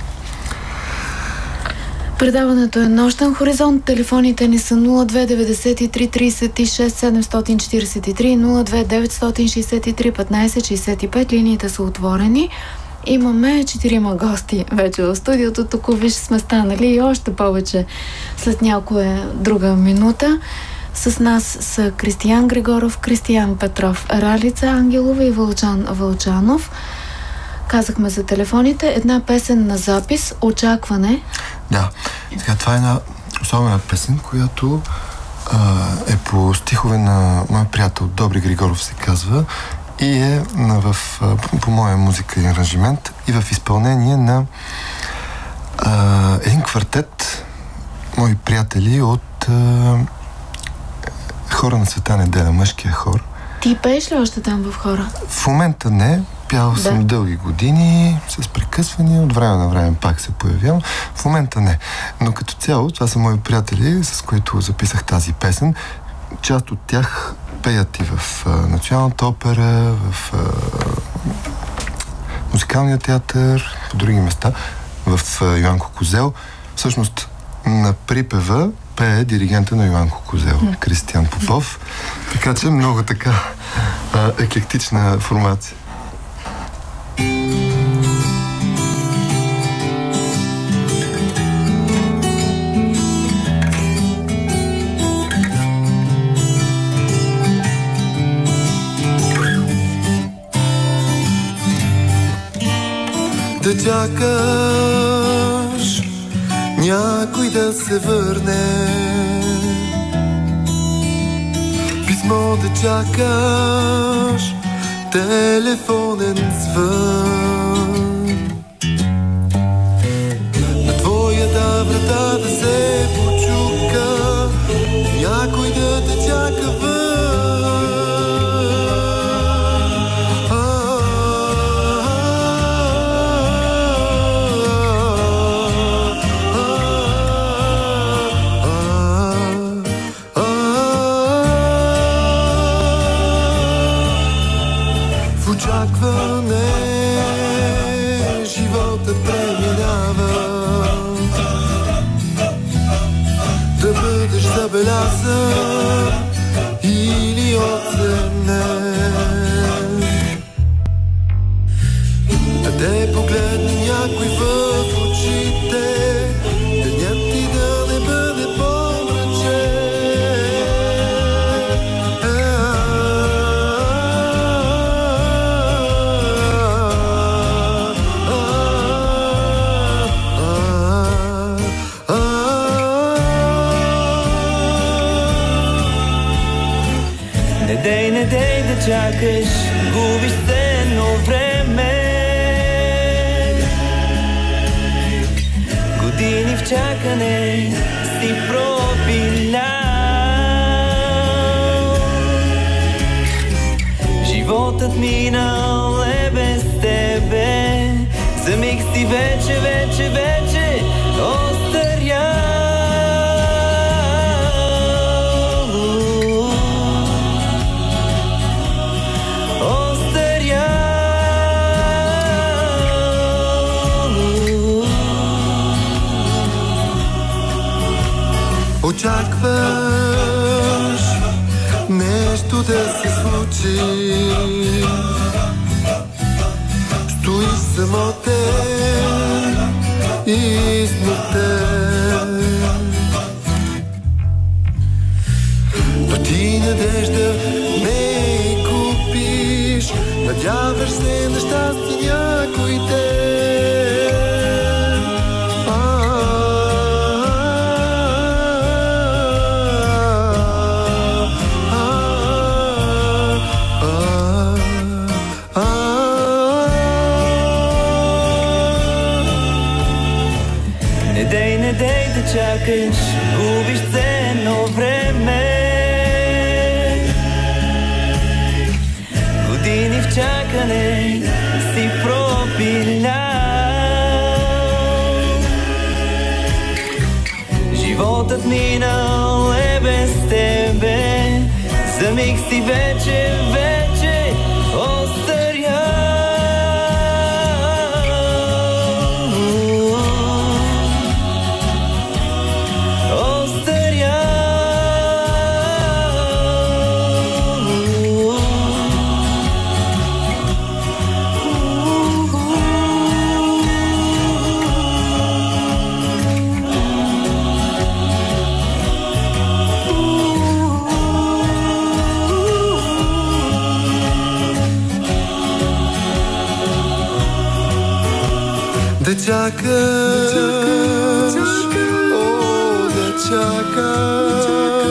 Предаването е Нощен хоризонт. Телефоните ни са нула две деветдесет и три тридесет и шест седемстотин четиридесет и три и нула две деветстотин шестдесет и три петнадесет шестдесет и пет. Линиите са отворени. Имаме четирима гости вече в студиото. Тук виж сме станали и още повече след някоя друга минута. С нас са Кристиян Григоров, Кристиян Петров, Ралица Ангелова и Вълчан Вълчанов. Казахме за телефоните. Една песен на запис, Очакване. Да. Сега, това е една особена песен, която а, е по стихове на моя приятел Добри Григоров се казва и е на, в, а, по, по моя музика и аранжимент и в изпълнение на а, един квартет мои приятели от а, хора на Света неделя, мъжкия хор. Ти пееш ли още там в хора? В момента не. Пял съм Да. дълги години, с прекъсвания, от време на време пак се появявам. В момента не. Но като цяло, това са мои приятели, с които записах тази песен. Част от тях пеят и в а, Националната опера, в а, Музикалния театър, по други места, в а, Йоанко Козел. Всъщност, на припева пее диригента на Йоанко Козел, Кристиян Попов. Така че много така а, еклектична формация. Да чакаш някой да се върне, писмо да чакаш, телефонен звън, на твоята врата да се почука, някой да те чака вън. очакване живота преминава. Да бъдеш забелязан или оценен, да те погледне някой в очите, денят ти да не бъде Не дей, не дей да чакаш, губиш ценно време. Години в чакане си пропилял. Животът минал е без тебе, за миг си вече, вече, вече остарял. Очакваш нещо да се случи, стоиш самотен и смутен, но ти надежда не купиш, надяваш се на щастие някой ден. Чакаш, губиш ценно време. Години в чакане си пропилял. Животът минал е без тебе, за миг си вече, вече остарял. Да чакаш, о, да чакаш.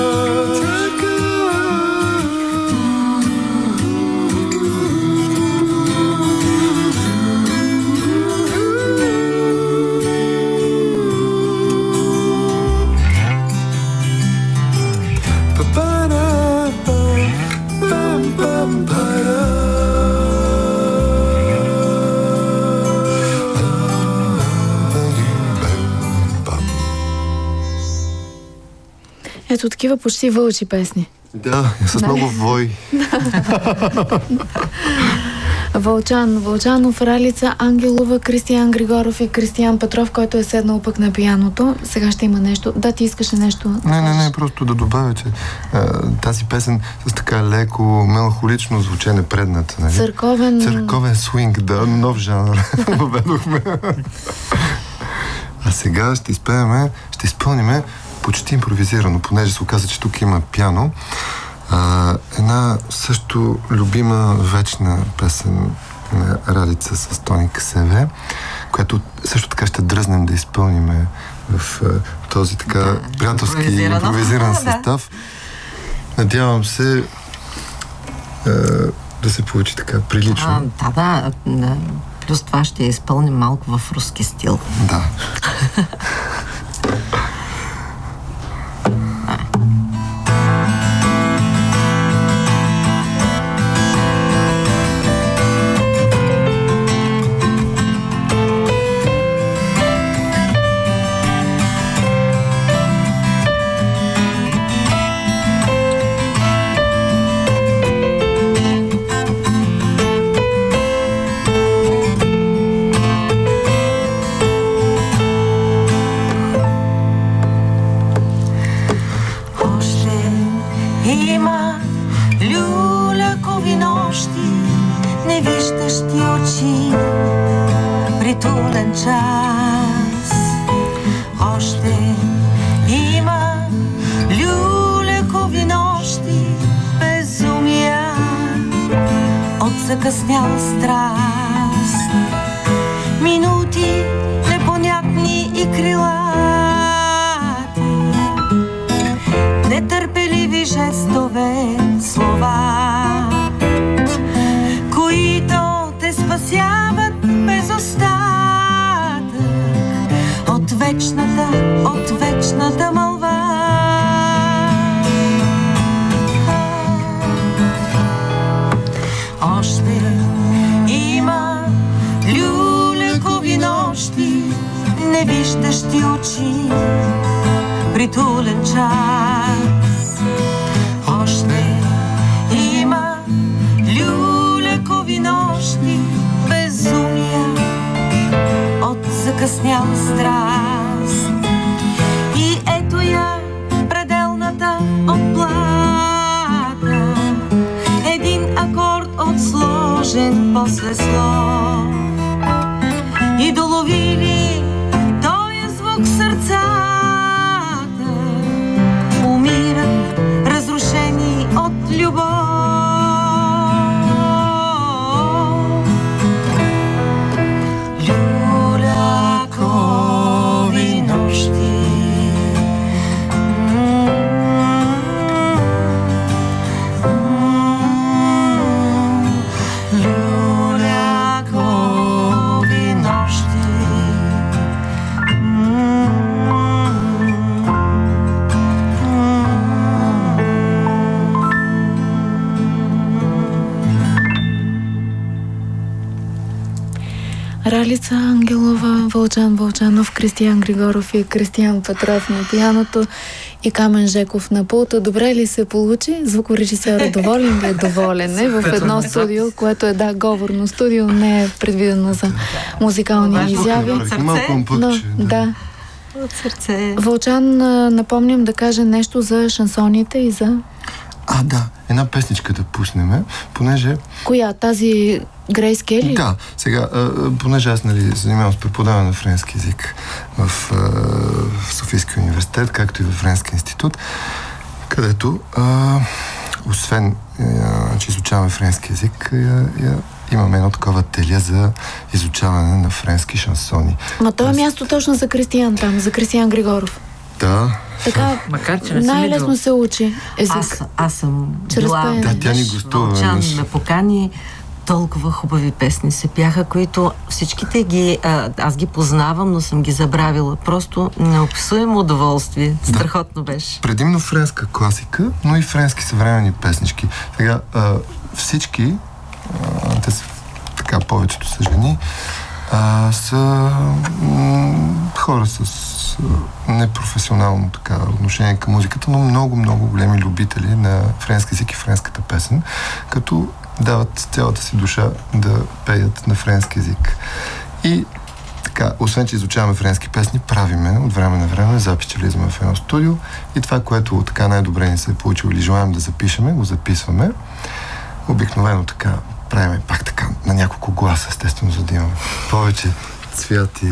Ето такива почти вълчи песни. Да, с много вой. Вълчан, Вълчанов, Ралица Ангелова, Кристиян Григоров и Кристиян Петров, който е седнал пък на пианото. Сега ще има нещо. Да, ти искаш нещо? Не, не, не, просто да добавя, че а, тази песен с така леко, меланхолично звучене предната, нали? Църковен... Църковен свинг, да, нов жанр. Въведохме. А сега ще изпееме, ще изпълниме почти импровизирано, понеже се оказа, че тук има пиано. А, една също любима вечна песен на Ралица с Тони КСВ, която също така ще дръзнем да изпълниме в а, този така да, приятелски импровизиран състав. Надявам се а, да се получи така прилично. А, да, да. Плюс това ще изпълним малко в руски стил. Да. Има люлякови нощи, невиждащи очи, притулен час. Още има люлякови нощи, безумия от закъсняла страст. Минути непонятни и крилати, нетърпеливи жестове, слова, които те спасяват без остатък от вечната, от вечната мълва. Още има люлякови нощи, невиждащи очи, притулен час. Още има люлякови нощи, безумия от закъсняла страст. И ето я пределната отплата, един акорд отсложен после слов. И доловили този звук сърцата, умират разрушени от любов. Люлякови нощи, люлякови нощи. Ралица Ангелова, Вълчан Вълчанов, Кристиян Григоров и Кристиян Петров на пианото и Камен Жеков на пулта. Добре ли се получи? Звукорежисьорът доволен ли е? Доволен е в едно студио, което е, да, говорно студио, не е предвидено за музикални изяви. Но, да. От сърце. Вълчан, напомням да каже нещо за шансоните и за... А, да, една песничка да пуснем, понеже... Коя? Тази Грейс Кели? Да, сега, понеже аз, нали, занимавам с преподаване на френски език в, в Софийския университет, както и в Френски институт, където, а, освен, а, че изучаваме френски език, я, я, имаме едно такова ателие за изучаване на френски шансони. Ма то е място точно за Кристиян там, за Кристиян Григоров. Да. Така, най-лесно се учи език. Аз, аз съм чрез била... Да, тя ни гостува. Вълчан ме покани. Толкова хубави песни се пяха, които всичките ги... А, аз ги познавам, но съм ги забравила. Просто неописуемо удоволствие. Страхотно беше. Предимно френска класика, но и френски съвременни песнички. Сега, а, всички, а, те са така, повечето са жени, а, са м- хора с а, непрофесионално така отношение към музиката, но много, много големи любители на френски език и френската песен, като дават цялата си душа да пеят на френски език. И така, освен че изучаваме френски песни, правиме от време на време запис, че влизаме в едно студио и това, което така най-добре ни се е получило или желаем да запишеме, го записваме. Обикновено така правиме пак така на няколко гласа, естествено, за да имаме повече цвят и,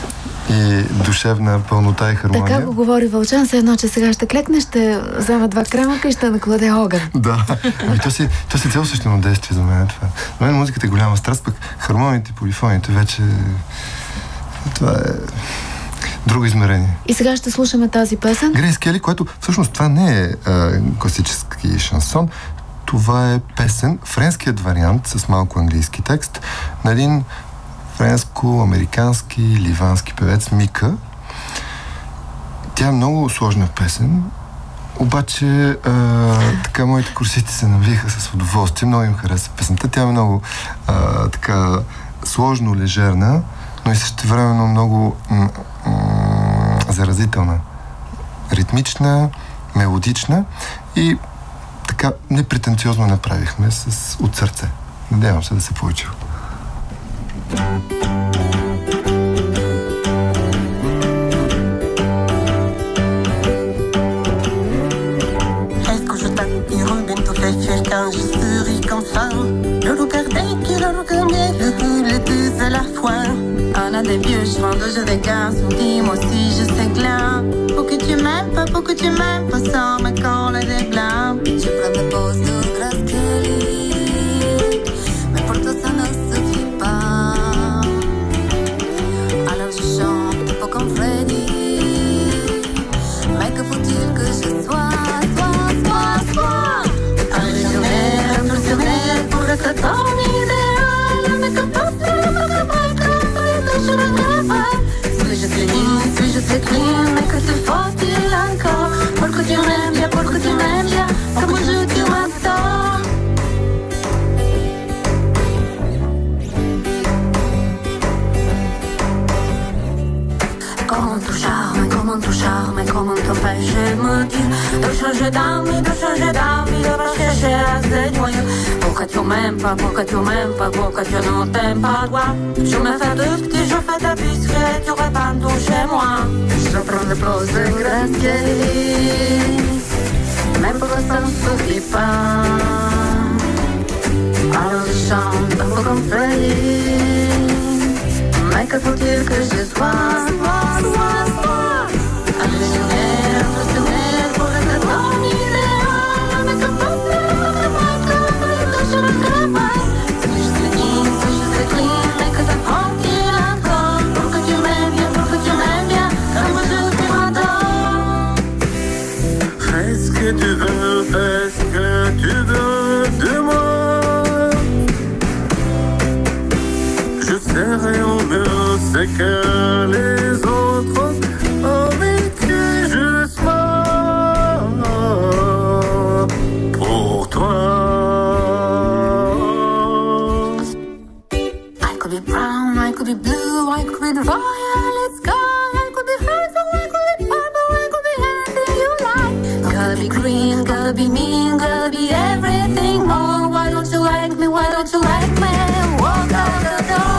и душевна пълнота и хармония. Така го говори Вълчан, все едно, че сега ще клекне, ще вземе два кремъка и ще накладе огън. Да, ами то си, то си цяло същено действие за мен това. За мен музиката е голяма страст, пък хармониите, полифоните вече... Това е друго измерение. И сега ще слушаме тази песен. Грейс Кели, което всъщност това не е а, класически шансон, това е песен, френският вариант с малко английски текст на един френско-американски, ливански певец Мика. Тя е много сложна песен, обаче а, така моите курсисти се навиха с удоволствие, много им хареса песента. Тя е много а, така сложно лежерна, но и същевременно много м- м- заразителна. Ритмична, мелодична и така непретенциозно направихме с, от сърце. Надявам се да се получи. Ecco, je Une Robin tout fait faire quand je souris comme ça. Le loup gardé qui le loup gagné, le goût, les deux à la fois. On a des vieux chevaux de jeu de gaz, dis-moi si je sais clair. Pour que tu m'aimes pas, pour que tu m'aimes pas, sans me coller des blancs. Je prends mes poses de Grace Kelly, mais pour toi ça ne suffit pas. Alors je chante un peu comme Freddy. Mais que faut-il que je sois, sois, sois, sois impressionnaire, impressionnaire pour être ton idéal. Mais que faut-il que je sois, je ne rêve pas. Suis-je clean, suis-je clean, mais que te faut-il encore? Pour que tu m'aimes bien, pour que tu m'aimes bien, comme je tu m'attends. Comment ton charme, comment ton charme, comment t'empêcher de me dire de changer d'amis, de changer d'avis, de pas chercher à se noyer. Pourquoi tu m'aimes pas, pourquoi tu m'aimes pas, pourquoi tu ne t'aimes pas toi? Je me fais de petit, je fais ta biscuit, tu répands tout chez moi. Je prends des poses de Grace Kelly, même pour ça ne suffit pas. Alors je chante un peu comme Freddy. Mais que faut-il que je sois, sois, sois, sois impressionnaire, impressionnaire pour être ton idéal. Mais que faut-il que je ne rêve pas? Suis-je clean, suis-je clean, mais que te faut-il encore? Pour que tu m'aimes bien, pour que tu m'aimes bien, comme je te m'adore. Est-ce que tu veux, est-ce que tu veux de moi? Je serai au mieux ce que les autres ont vécu, je sois pour toi. I could be brown, I could be blue, I could be the violet sky, I could be hazel, I could be purple, I could be anything you like. Gotta be green, gotta be mean, gotta be everything more. Why don't you like me, why don't you like me? Walk out the door.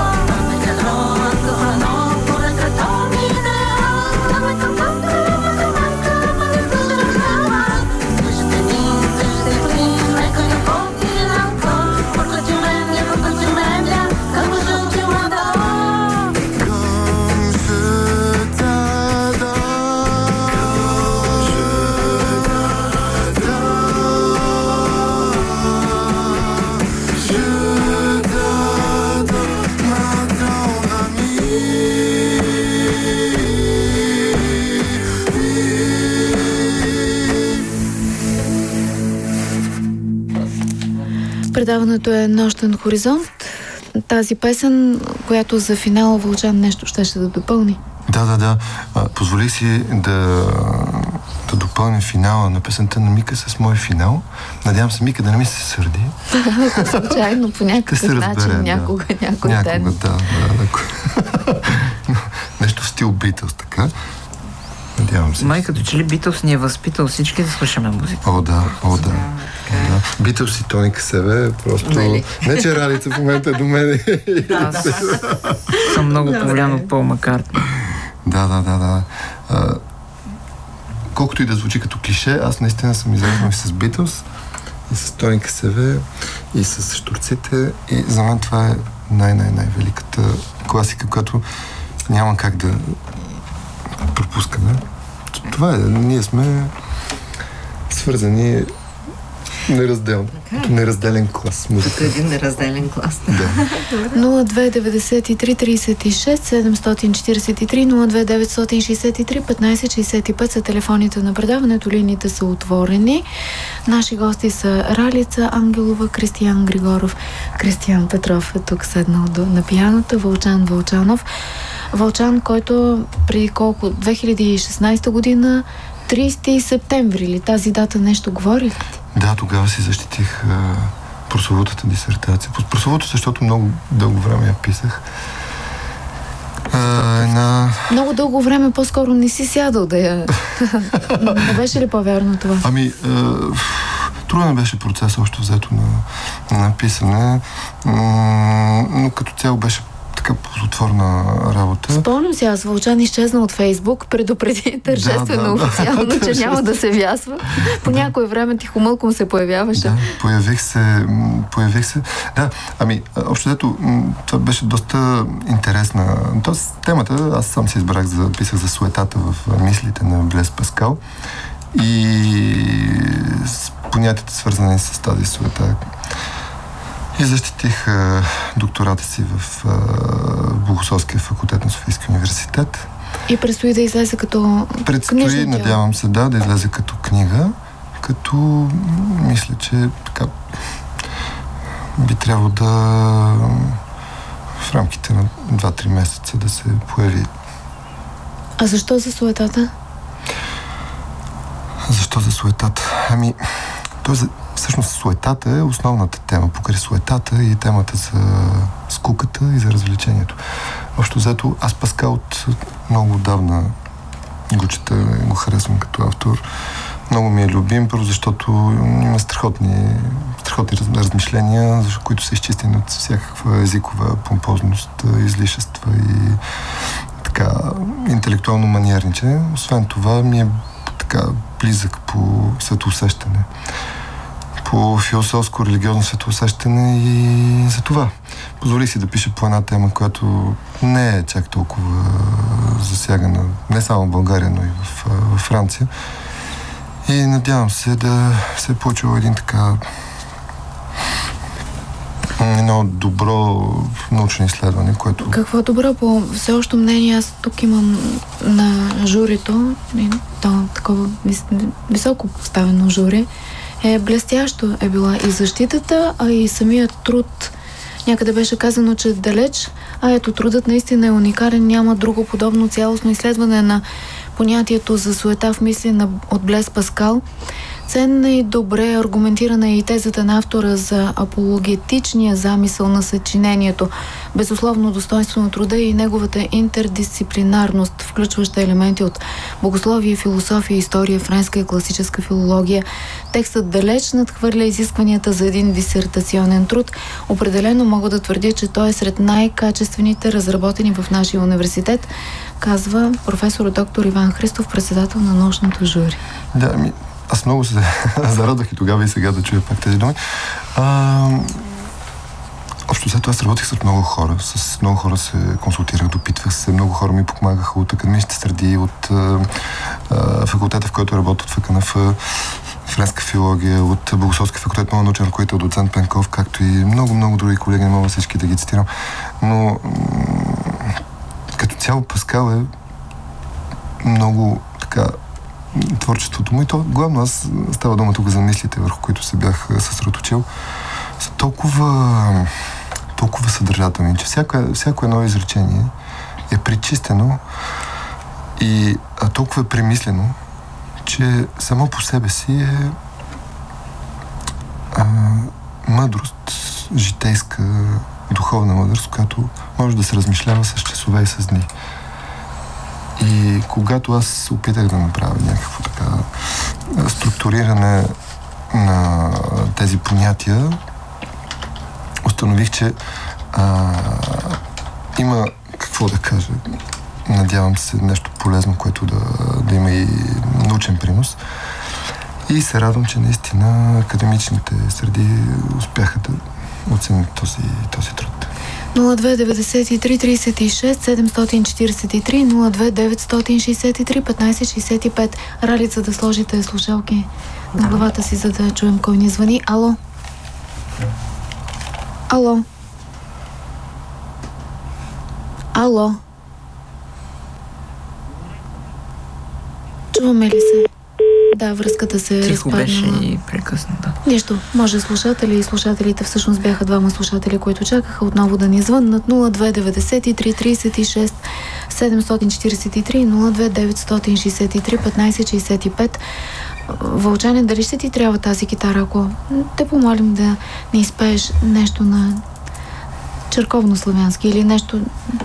Предаването е Нощен хоризонт. Тази песен, която за финала Вълчан нещо ще ще да допълни. Да, да, да. А, позволих си да, да допълня финала на песента на Мика с мой финал. Надявам се Мика да не ми се сърди. Случайно, по някакъв да начин, разбере, някога, да. някой някога, ден. Да, да, да. Нещо в стил Битълс, така. Надявам се. Май като че ли Битълс ни е възпитал всички да слушаме музика. О, да, о, да. да. Битълс и Тони Късеве, просто... Нали? Не, че Ралица в момента е до мене. Аз съм много повлиян от Пол Маккартни. Да, да, да, да. А, колкото и да звучи като клише, аз наистина съм израснал и с Битълс, и с Тони Късеве, и с Щурците, и за мен това е най-най-най-великата класика, която няма как да пропускаме. Това е, ние сме свързани неразделно. Неразделен клас. Като един неразделен клас. Да. нула две деветдесет и три тридесет и шест седемстотин четиридесет и три, нула две деветстотин шестдесет и три петнайсет шестдесет и пет са телефоните на предаването, линиите са отворени. Наши гости са Ралица Ангелова, Кристиян Григоров, Кристиян Петров е тук седнал до, на пианото, Вълчан Вълчанов. Вълчан, който преди колко, две хиляди и шестнайсета година, тридесети септември ли, тази дата нещо говори ли? Да, тогава си защитих а, прословутата дисертация. Прословуто, защото много дълго време я писах. А, една... Много дълго време по-скоро не си сядал да я... Не беше ли по-вярно това? Ами, а, труден беше процес още взето на, на писане, но като цяло беше така плодотворна работа. Спомням се, аз Вълчан изчезна от Фейсбук, предупреди тържествено, да, да, официално, да, че няма да се вясва. По някое време тихомълком се появяваше. Да, появих се, появих се. Да, ами, общо дето, това беше доста интересна. Тоест, темата, аз сам се избрах, за, писах за суетата в мислите на Блез Паскал и с понятията, свързани с тази суета. И защитих а, доктората си в а, Богословския факултет на Софийския университет. И предстои да излезе като Предстои, книжно надявам се, да, да излезе като книга, като мисля, че така би трябвало да в рамките на два-три месеца да се появи. А защо за суетата? Защо за суетата? Ами, той за... всъщност суетата е основната тема. Покрай суетата и темата за скуката и за развлечението. Общо взето, аз Паскал от много отдавна го чета, го харесвам като автор. Много ми е любим, първо защото има страхотни, страхотни размишления, защото, които са изчистени от всякаква езикова помпозност, излишества и така интелектуално маниерничене. Освен това ми е така близък по светоусещане, по философско-религиозно светоусещане и за това позволих си да пиша по една тема, която не е чак толкова засягана, не само в България, но и в, в Франция. И надявам се да се е получило един така едно добро научно изследване, което... Какво добро по всеобщо мнение? Аз тук имам на журито, то такова високо поставено жури, е блестящо е била и защитата, а и самият труд. Някъде беше казано, че далеч, а ето трудът наистина е уникален, няма друго подобно цялостно изследване на понятието за суета в мисли на, от Блез Паскал. Ценна и добре аргументирана е и тезата на автора за апологетичния замисъл на съчинението, безусловно достоинство на труда и неговата интердисциплинарност, включваща елементи от богословие, философия, история, френска и класическа филология. Текстът далеч надхвърля изискванията за един дисертационен труд. Определено мога да твърдя, че той е сред най-качествените, разработени в нашия университет, казва професор доктор Иван Христов, председател на научното жури. Да, ми, аз много се зарадвах и тогава и сега да чуя пак тези думи. А, общо след това аз работих с много хора. С много хора се консултирах, допитвах се. Много хора ми помагаха от академичните среди, от а, а, факултета, в който работя, от ФКНФ, френска филология, от Богословски факултет, много научен ръководител, доцент Пенков, както и много-много други колеги, не мога всички да ги цитирам. Но като цяло Паскал е много така творчеството му и то главно аз става дума тук за мислите, върху които се бях съсредоточил, са толкова толкова съдържателни, че всяко, всяко едно изречение е причистено и а, толкова е премислено, че само по себе си е а, мъдрост, житейска, духовна мъдрост, която може да се размишлява с часове и с дни. И когато аз опитах да направя някакво така структуриране на тези понятия, установих, че а, има какво да кажа. Надявам се нещо полезно, което да, да има и научен принос. И се радвам, че наистина академичните среди успяха да оценят този, този труд. нула две деветдесет и три тридесет и шест седемстотин четиридесет и три, нула две деветстотин шестдесет и три петнайсет шестдесет и пет. Ралица, да сложите слушалки на главата си, за да чуем кой ни звъни. Ало? Ало? Ало? Чуваме ли се? Да, връзката се Тихо разпадна. беше и прекъсната. Нищо. Може слушатели и слушателите, всъщност бяха двама слушатели, които чакаха отново да ни звъннат. нула две деветдесет и три тридесет и шест седемстотин четиридесет и три, нула две деветстотин шестдесет и три петнайсет шестдесет и пет. Вълчане, дали ще ти трябва тази китара, ако те помолим да не изпееш нещо на черковно-славянски или нещо...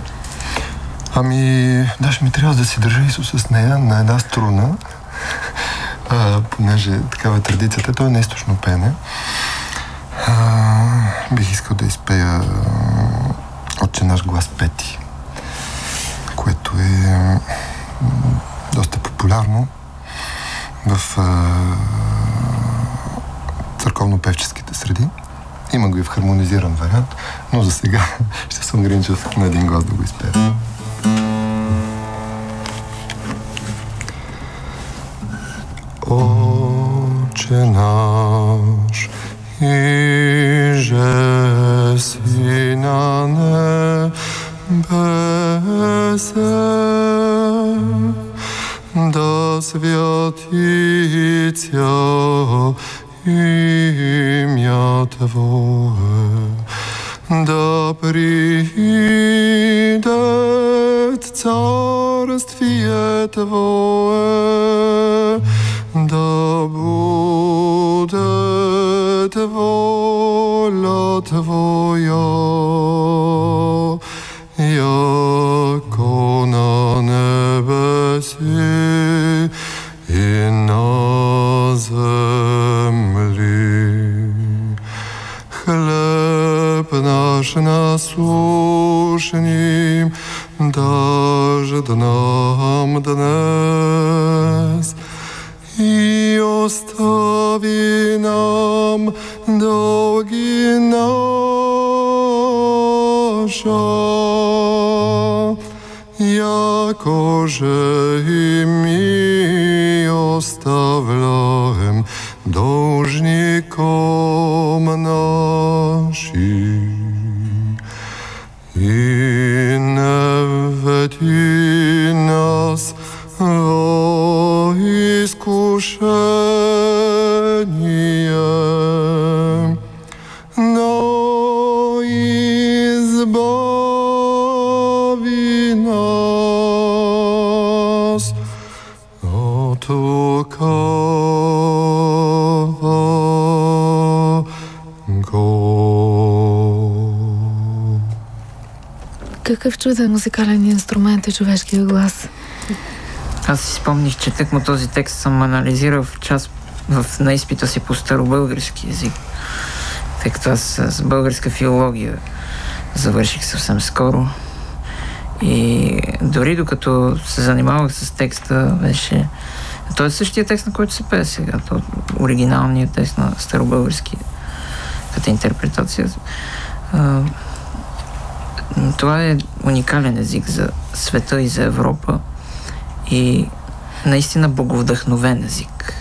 Ами, да, ще ми трябва да си държа Исус с нея на една струна, а, понеже такава е традицията. То е неизточно пеене. А, бих искал да изпея от Отче наш глас пети, което е доста популярно в а, църковно-певческите среди. Има го и в хармонизиран вариант, но за сега ще се огранича на един глас да го изпея. Отче наш, иже си на небесе, да святится имя Твое, да придет царствие Твое, да будет воля Твоя, яко на небеси и на земли. Хлеб наш насущный даж нам днес, и остави нам долги наша, яко же и мы оставляем должником нашим. И не введи нас во искушение, но избави нас от лукавого. Какъв чуден музикален инструмент е човешкия глас. Аз си спомних, че тъкмо този текст съм анализирал в част в, на изпита си по старобългарски език, тъй като аз с българска филология завърших съвсем скоро. И дори докато се занимавах с текста, беше... Той е същия текст, на който се пее сега. Той е оригиналният текст на старобългарски като интерпретация. Това е уникален език за света и за Европа и наистина боговдъхновен език.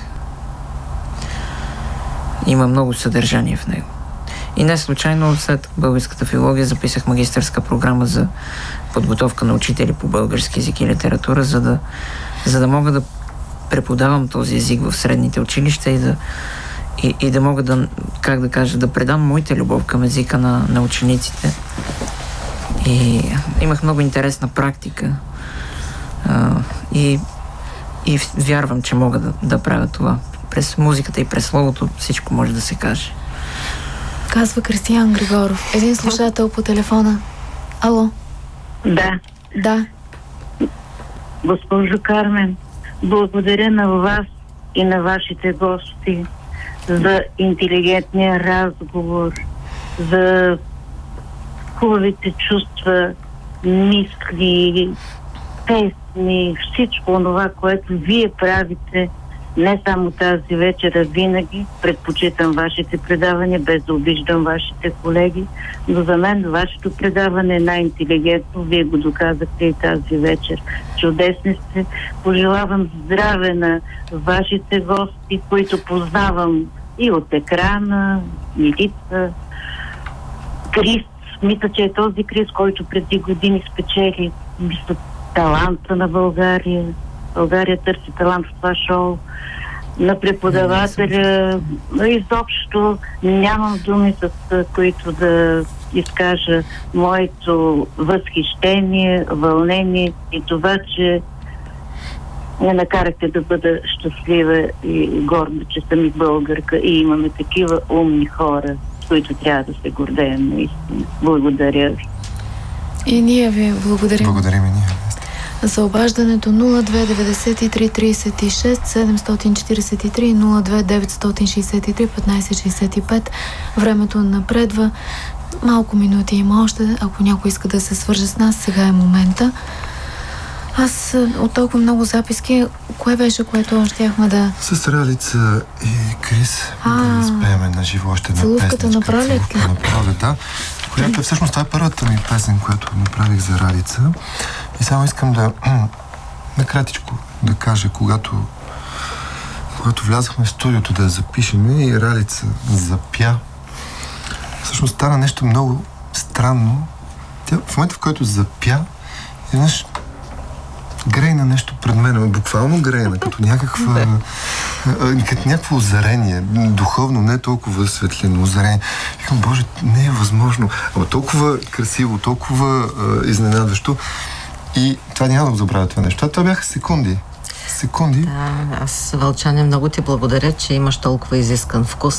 Има много съдържание в него. И не случайно след българската филология записах магистърска програма за подготовка на учители по български език и литература, за да, за да мога да преподавам този език в средните училища и да, и, и да мога да, как да кажа, да предам моята любов към езика на, на учениците. И имах много интересна практика а, и, и вярвам, че мога да, да правя това. През музиката и през словото всичко може да се каже. Казва Кристиян Григоров. Един слушател по телефона. Ало? Да. Да. Госпожо Кармен, благодаря на вас и на вашите гости за интелигентния разговор, за хубавите чувства, мисли, песни, всичко това, което вие правите, не само тази вечер, а винаги. Предпочитам вашите предавания, без да обиждам вашите колеги, но за мен вашето предаване е най-интелигентно. Вие го доказахте и тази вечер. Чудесни сте. Пожелавам здраве на вашите гости, които познавам и от екрана, Милица, Крис. Мисля, че е този Крис, който преди години спечели мисля, таланта на България. България търси талант в това шоу. На преподавателя. Изобщо нямам думи, с които да изкажа моето възхищение, вълнение и това, че ме накарахте да бъда щастлива и горда, че съм и българка и имаме такива умни хора, с които трябва да се гордеем наистина. Благодаря ви. И ние ви благодарим. Благодарим и ние. за обаждането нула две деветдесет и три тридесет и шест седемстотин четиридесет и три и нула две деветстотин шестдесет и три петнайсет шестдесет и пет. Времето напредва. Малко минути има още. Ако някой иска да се свърже с нас, сега е момента. Аз от толкова много записки, кое беше, което щяхме да... С Ралица и Крис да изпееме на живо още една песничка. Целувката на пролет. Целувка на пролет, да. Която всъщност това е първата ми песен, която направих за Ралица. И само искам да накратичко да кажа, когато когато влязахме в студиото да я запишем и Ралица запя, всъщност стана нещо много странно. Тя в момента, в който запя, еднъж грейна нещо пред мен, буквално грейна, като някаква като някакво озарение, духовно, не толкова светлено озарение. Викам, Боже, не е възможно. Ама толкова красиво, толкова а, изненадващо. И това няма да го забравя това нещо. Това бяха секунди. Секунди. Да, аз, Вълчане, много ти благодаря, че имаш толкова изискан вкус.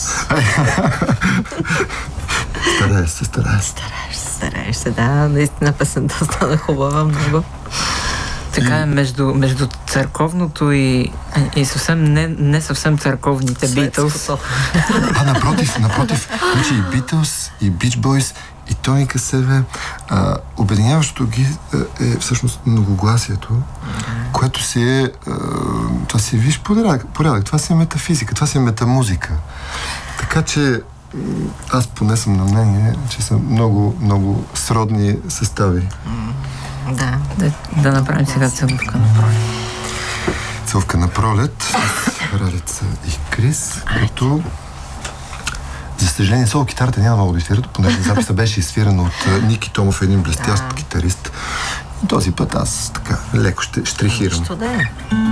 Стараеш се, стараеш се. Стараеш се, стараеш се, да. Наистина песента стана хубава много. Така е, между, между църковното и, и съвсем не, не съвсем църковните Битълс. А, напротив, напротив. Значи и Битълс, и Бич Бойс, и Тони Касеве. А, обединяващото ги е, е всъщност многогласието, което си е... А, това си е виж порядък, порядък. Това си е метафизика, това си е метамузика. Така че аз поне съм на мнение, че са много, много сродни състави. Да, да, да направим сега целувка на пролет. Целувка на пролет с Ралица и Крис, като за съжаление соло китарата няма много да изфират, понеже записа беше изфирана от Ники Томов, един блестящ да. китарист. И този път аз така леко ще штрихирам. Що да е?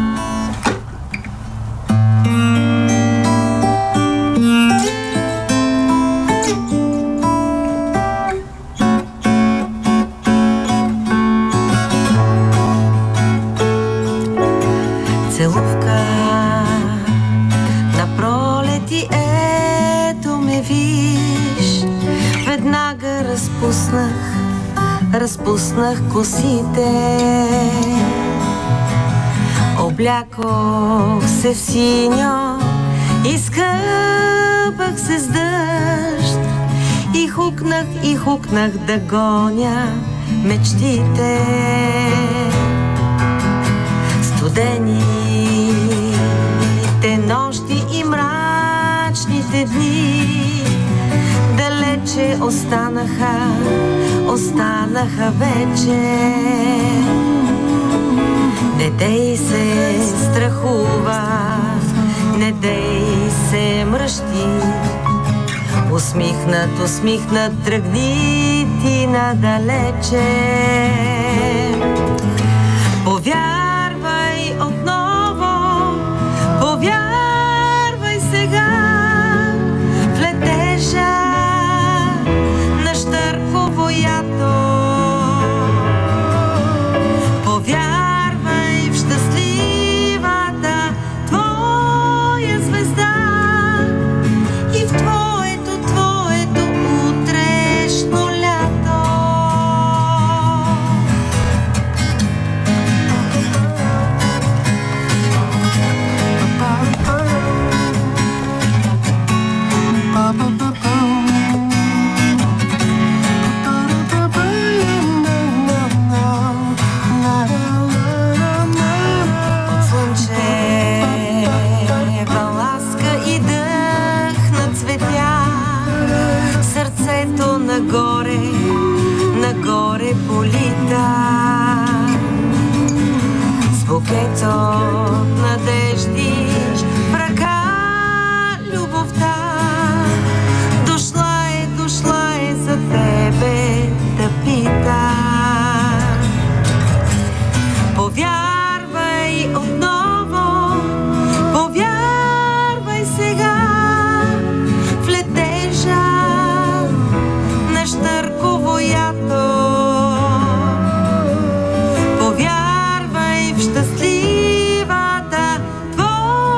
Целувка на пролет и ето ме виж. Веднага разпуснах, разпуснах косите. Облякох се в синьо, изкъпах се с дъжд. И хукнах, и хукнах да гоня мечтите. Студените нощи и мрачните дни далече останаха, останаха вече. Не дей се страхува, не дей се мръщи. Усмихнат, усмихнат, тръгни ти надалече. Повярвай отново, повярвай сега в летежа на щърково ято. Повярвай в щастливата твоя звезда и в твоето, твоето утрешно лято. Нагоре, нагоре полита с букет от надежди в ръка любовта. Дошла е, дошла е за тебе да пита. Повярвай отново, повярвай сега в летежа на щърково ято. Повярвай в щастливата твоя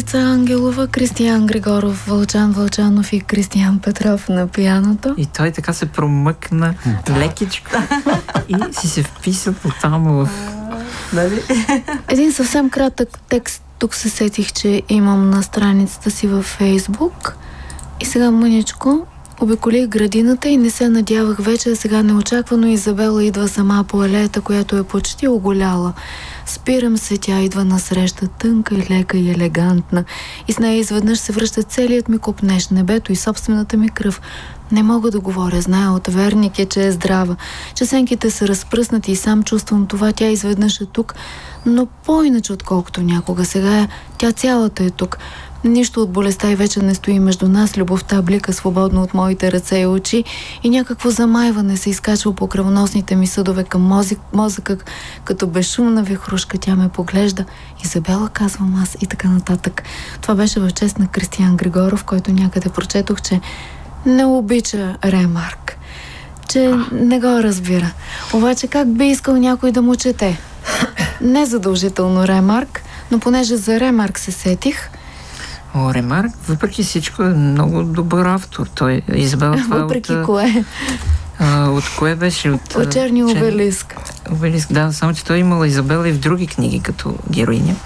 Ралица Ангелова, Кристиян Григоров, Вълчан Вълчанов и Кристиян Петров на пианото. И той така се промъкна лекичко и си се вписа по-там в... Нали? Един съвсем кратък текст. Тук се сетих, че имам на страницата си във Фейсбук. И сега мъничко обиколих градината и не се надявах вече. Сега неочаквано Изабела идва сама по алеята, която е почти оголяла. Спирам се, тя идва насреща, тънка и лека и елегантна. И с нея изведнъж се връща целият ми копнеж, небето и собствената ми кръв. Не мога да говоря, зная от верник е, че е здрава. Че сенките са разпръснати и сам чувствам това. Тя изведнъж е тук, но по-иначе отколкото някога. Сега е, тя цялата е тук. Нищо от болестта и вече не стои между нас. Любовта блика свободно от моите ръце и очи и някакво замайване се изкачва по кръвоносните ми съдове към мозък, мозъка, като безшумна вихрушка. Тя ме поглежда. Изабела, казвам аз, и така нататък. Това беше в чест на Кристиян Григоров, който някъде прочетох, че не обича Ремарк, че не го разбира. Обаче как би искал някой да му чете? Не задължително Ремарк, но понеже за Ремарк се сетих. О, Ремарк, въпреки всичко е много добър автор. Той Изабела това въпреки от... кое? А, от кое беше? От, от Черния обелиск. Обелиск, да, само че той имала Изабела и в други книги като героиня.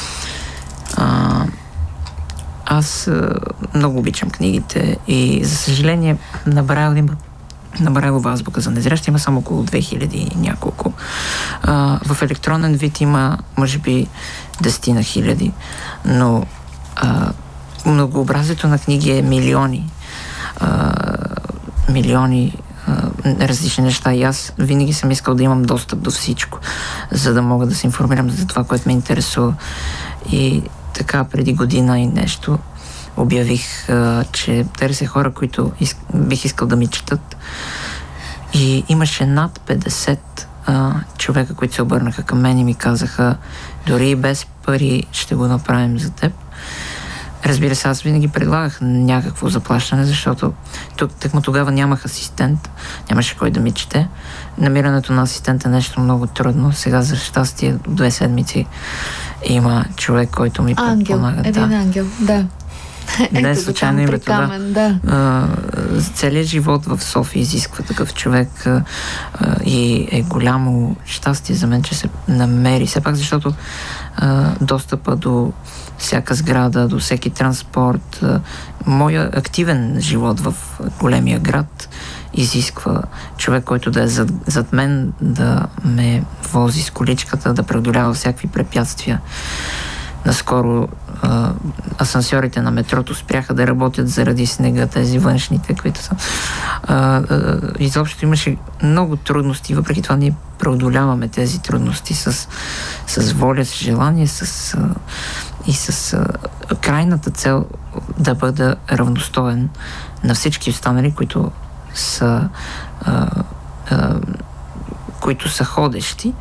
А, аз а, много обичам книгите и за съжаление на Брайлов има на Брайлова азбука за незрящи има само около две хиляди и няколко. А, в електронен вид има може би десетина хиляди, но а, многообразието на книги е милиони. А, милиони а, различни неща и аз винаги съм искал да имам достъп до всичко, за да мога да се информирам за това, което ме интересува. И така преди година и нещо обявих, а, че търся хора, които из... бих искал да ми четат. И имаше над петдесет а, човека, които се обърнаха към мен и ми казаха, дори и без пари ще го направим за теб. Разбира се, аз винаги предлагах някакво заплащане, защото тук, тъкмо тогава нямах асистент, нямаше кой да ми чете. Намирането на асистент е нещо много трудно. Сега, за щастие, две седмици има човек, който ми ангел, помага. Един да. ангел, да. Не е случайно името, да. да. А, целият живот в София изисква такъв човек а, и е голямо щастие за мен, че се намери. Все пак, защото а, достъпа до всяка сграда, до всеки транспорт, а, моя активен живот в големия град изисква човек, който да е зад, зад мен, да ме вози с количката, да преодолява всякакви препятствия. Наскоро а, асансьорите на метрото спряха да работят заради снега, тези външните, които са. А, а, изобщо имаше много трудности, въпреки това ние преодоляваме тези трудности с, с воля, с желание, с, а, и с а, крайната цел да бъда равностоен на всички останали, които са а, а, които са ходещи.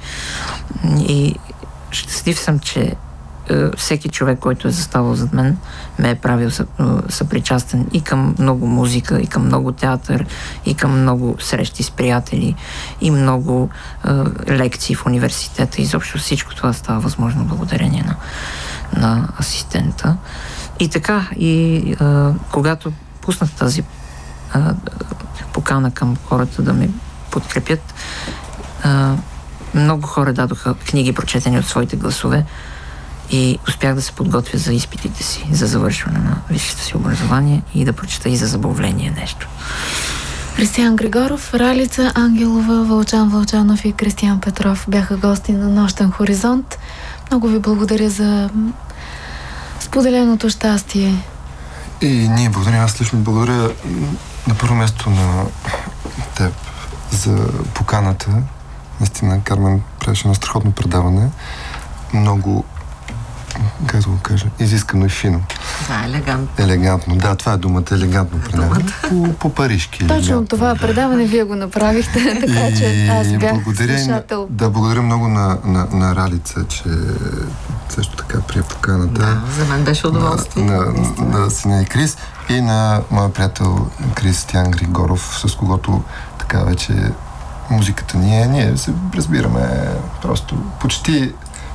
И щастлив съм, че всеки човек, който е заставал зад мен, ме е правил съпричастен и към много музика, и към много театър, и към много срещи с приятели, и много е, лекции в университета. Изобщо всичко това става възможно благодарение на, на асистента. И така, и е, когато пуснах тази е, покана към хората да ме подкрепят, е, много хора дадоха книги, прочетени от своите гласове, и успях да се подготвя за изпитите си, за завършване на висшето си образование и да прочета и за забавление нещо. Кристиян Григоров, Ралица Ангелова, Вълчан Вълчанов и Кристиян Петров бяха гости на Нощен хоризонт. Много ви благодаря за споделеното щастие. И ние благодарим, аз лично благодаря на първо място на теб за поканата. Наистина, Кармен правеше едно страхотно предаване. Много, как да го кажа, изискано и фино. Да, елегантно. Елегантно, да, това е думата, елегантно предаване. По, по парижки. Точно това предаване вие го направихте, така че аз бях слушател. Да, благодаря много на, на, на Ралица, че също така прие поканата. Да, за мен беше удоволствие. На, на, на сина и Крис и на моя приятел Кристиян Григоров, с когото така вече музиката ни е. Ние се разбираме просто почти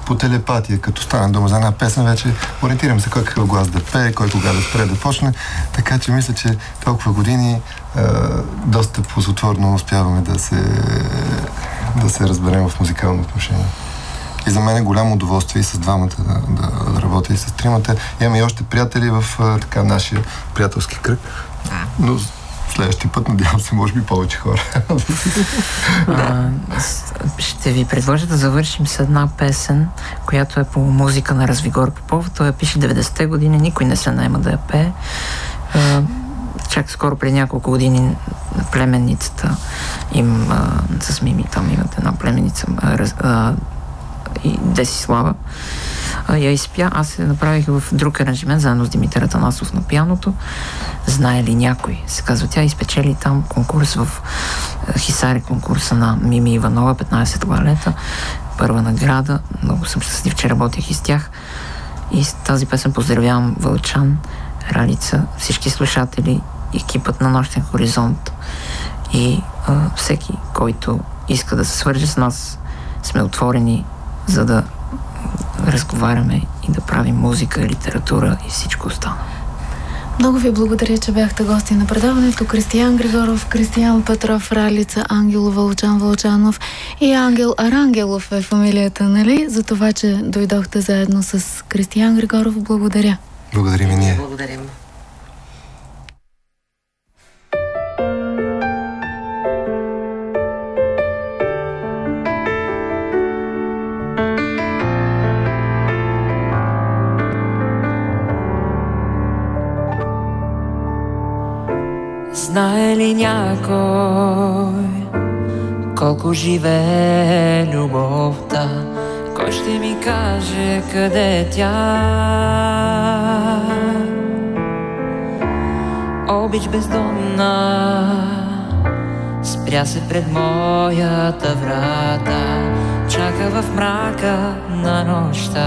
по телепатия, като стана дума за една песен, вече ориентирам се кой какъв глас да пее, кой кога да спре да почне, така че мисля, че толкова години а, доста ползотворно успяваме да се, да се разберем в музикално отношение. И за мен е голямо удоволствие и с двамата да, да, да работя и с тримата. Имаме и още приятели в а, така нашия приятелски кръг, но следващия път, надявам се, може би повече хора. а, ще ви предложа да завършим с една песен, която е по музика на Развигор Попов. Той я пише деветдесетте години, никой не се наема да я пее. А, чак скоро, преди няколко години, племенницата им, а, с Мими, там имат една племенница, а, а, и Десислава, а, я изпя. Аз я направих в друг аранжимент, заедно с Димитър Атанасов на пианото. Знае ли някой? Се казва тя, изпечели там конкурс в Хисари, конкурса на Мими Иванова, петнайсет лалета, първа награда. Много съм щастлив, че работих и с тях. И с тази песен поздравявам Вълчан, Ралица, всички слушатели, екипът на Нощен хоризонт и а, всеки, който иска да се свърже с нас. Сме отворени, за да разговаряме и да правим музика, литература и всичко останало. Много ви благодаря, че бяхте гости на предаването. Кристиян Григоров, Кристиян Петров, Ралица Ангелова, Вълчан Вълчанов и Ангел Арангелов е фамилията, нали? За това, че дойдохте заедно с Кристиян Григоров. Благодаря. Благодарим и ние. Благодарим. Знае ли някой колко живее любовта? Кой ще ми каже къде е тя? Обич бездомна спря се пред моята врата, чака в мрака на нощта.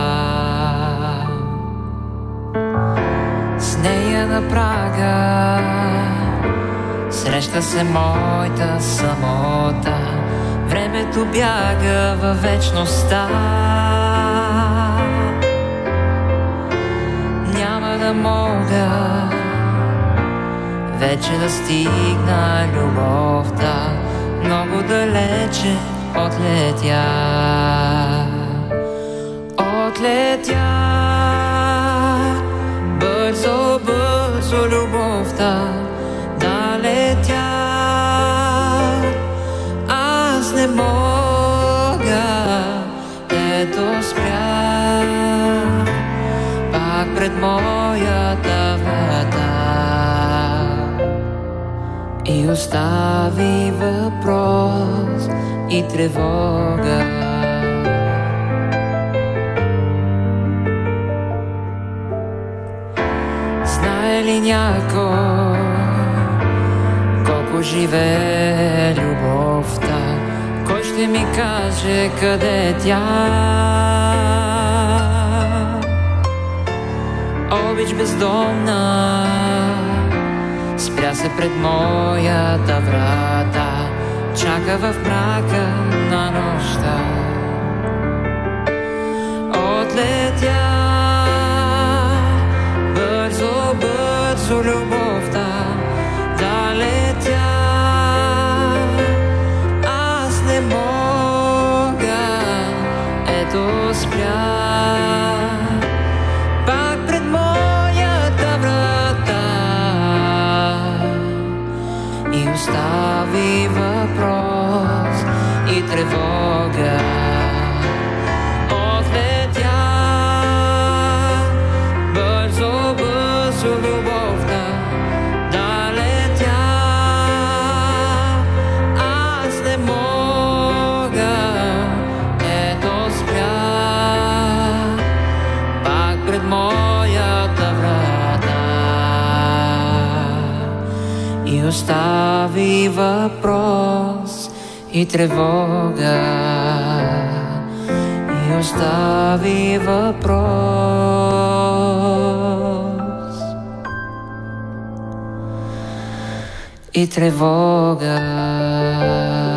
С нея на прага среща се моята самота, времето бяга във вечността. Няма да мога вече да стигна любовта, много далече отлетя. Отлетя бързо, бързо любовта да летя. Аз не мога, ето спря пак пред моята врата и остави въпрос и тревога. Знае ли някой колко живее любовта? Кой ще ми каже къде е тя? Обич бездомна спря се пред моята врата, чака в мрака на нощта. Отлетя бързо, бързо любовта да летя. Аз не мога, ето спря пак пред моята врата и остави въпрос и тревога. Отлетя бързо, бързо любовта да летя. Аз не мога, ето спря пак пред моята врата и остави въпрос и тревога. И остави въпрос и тревога.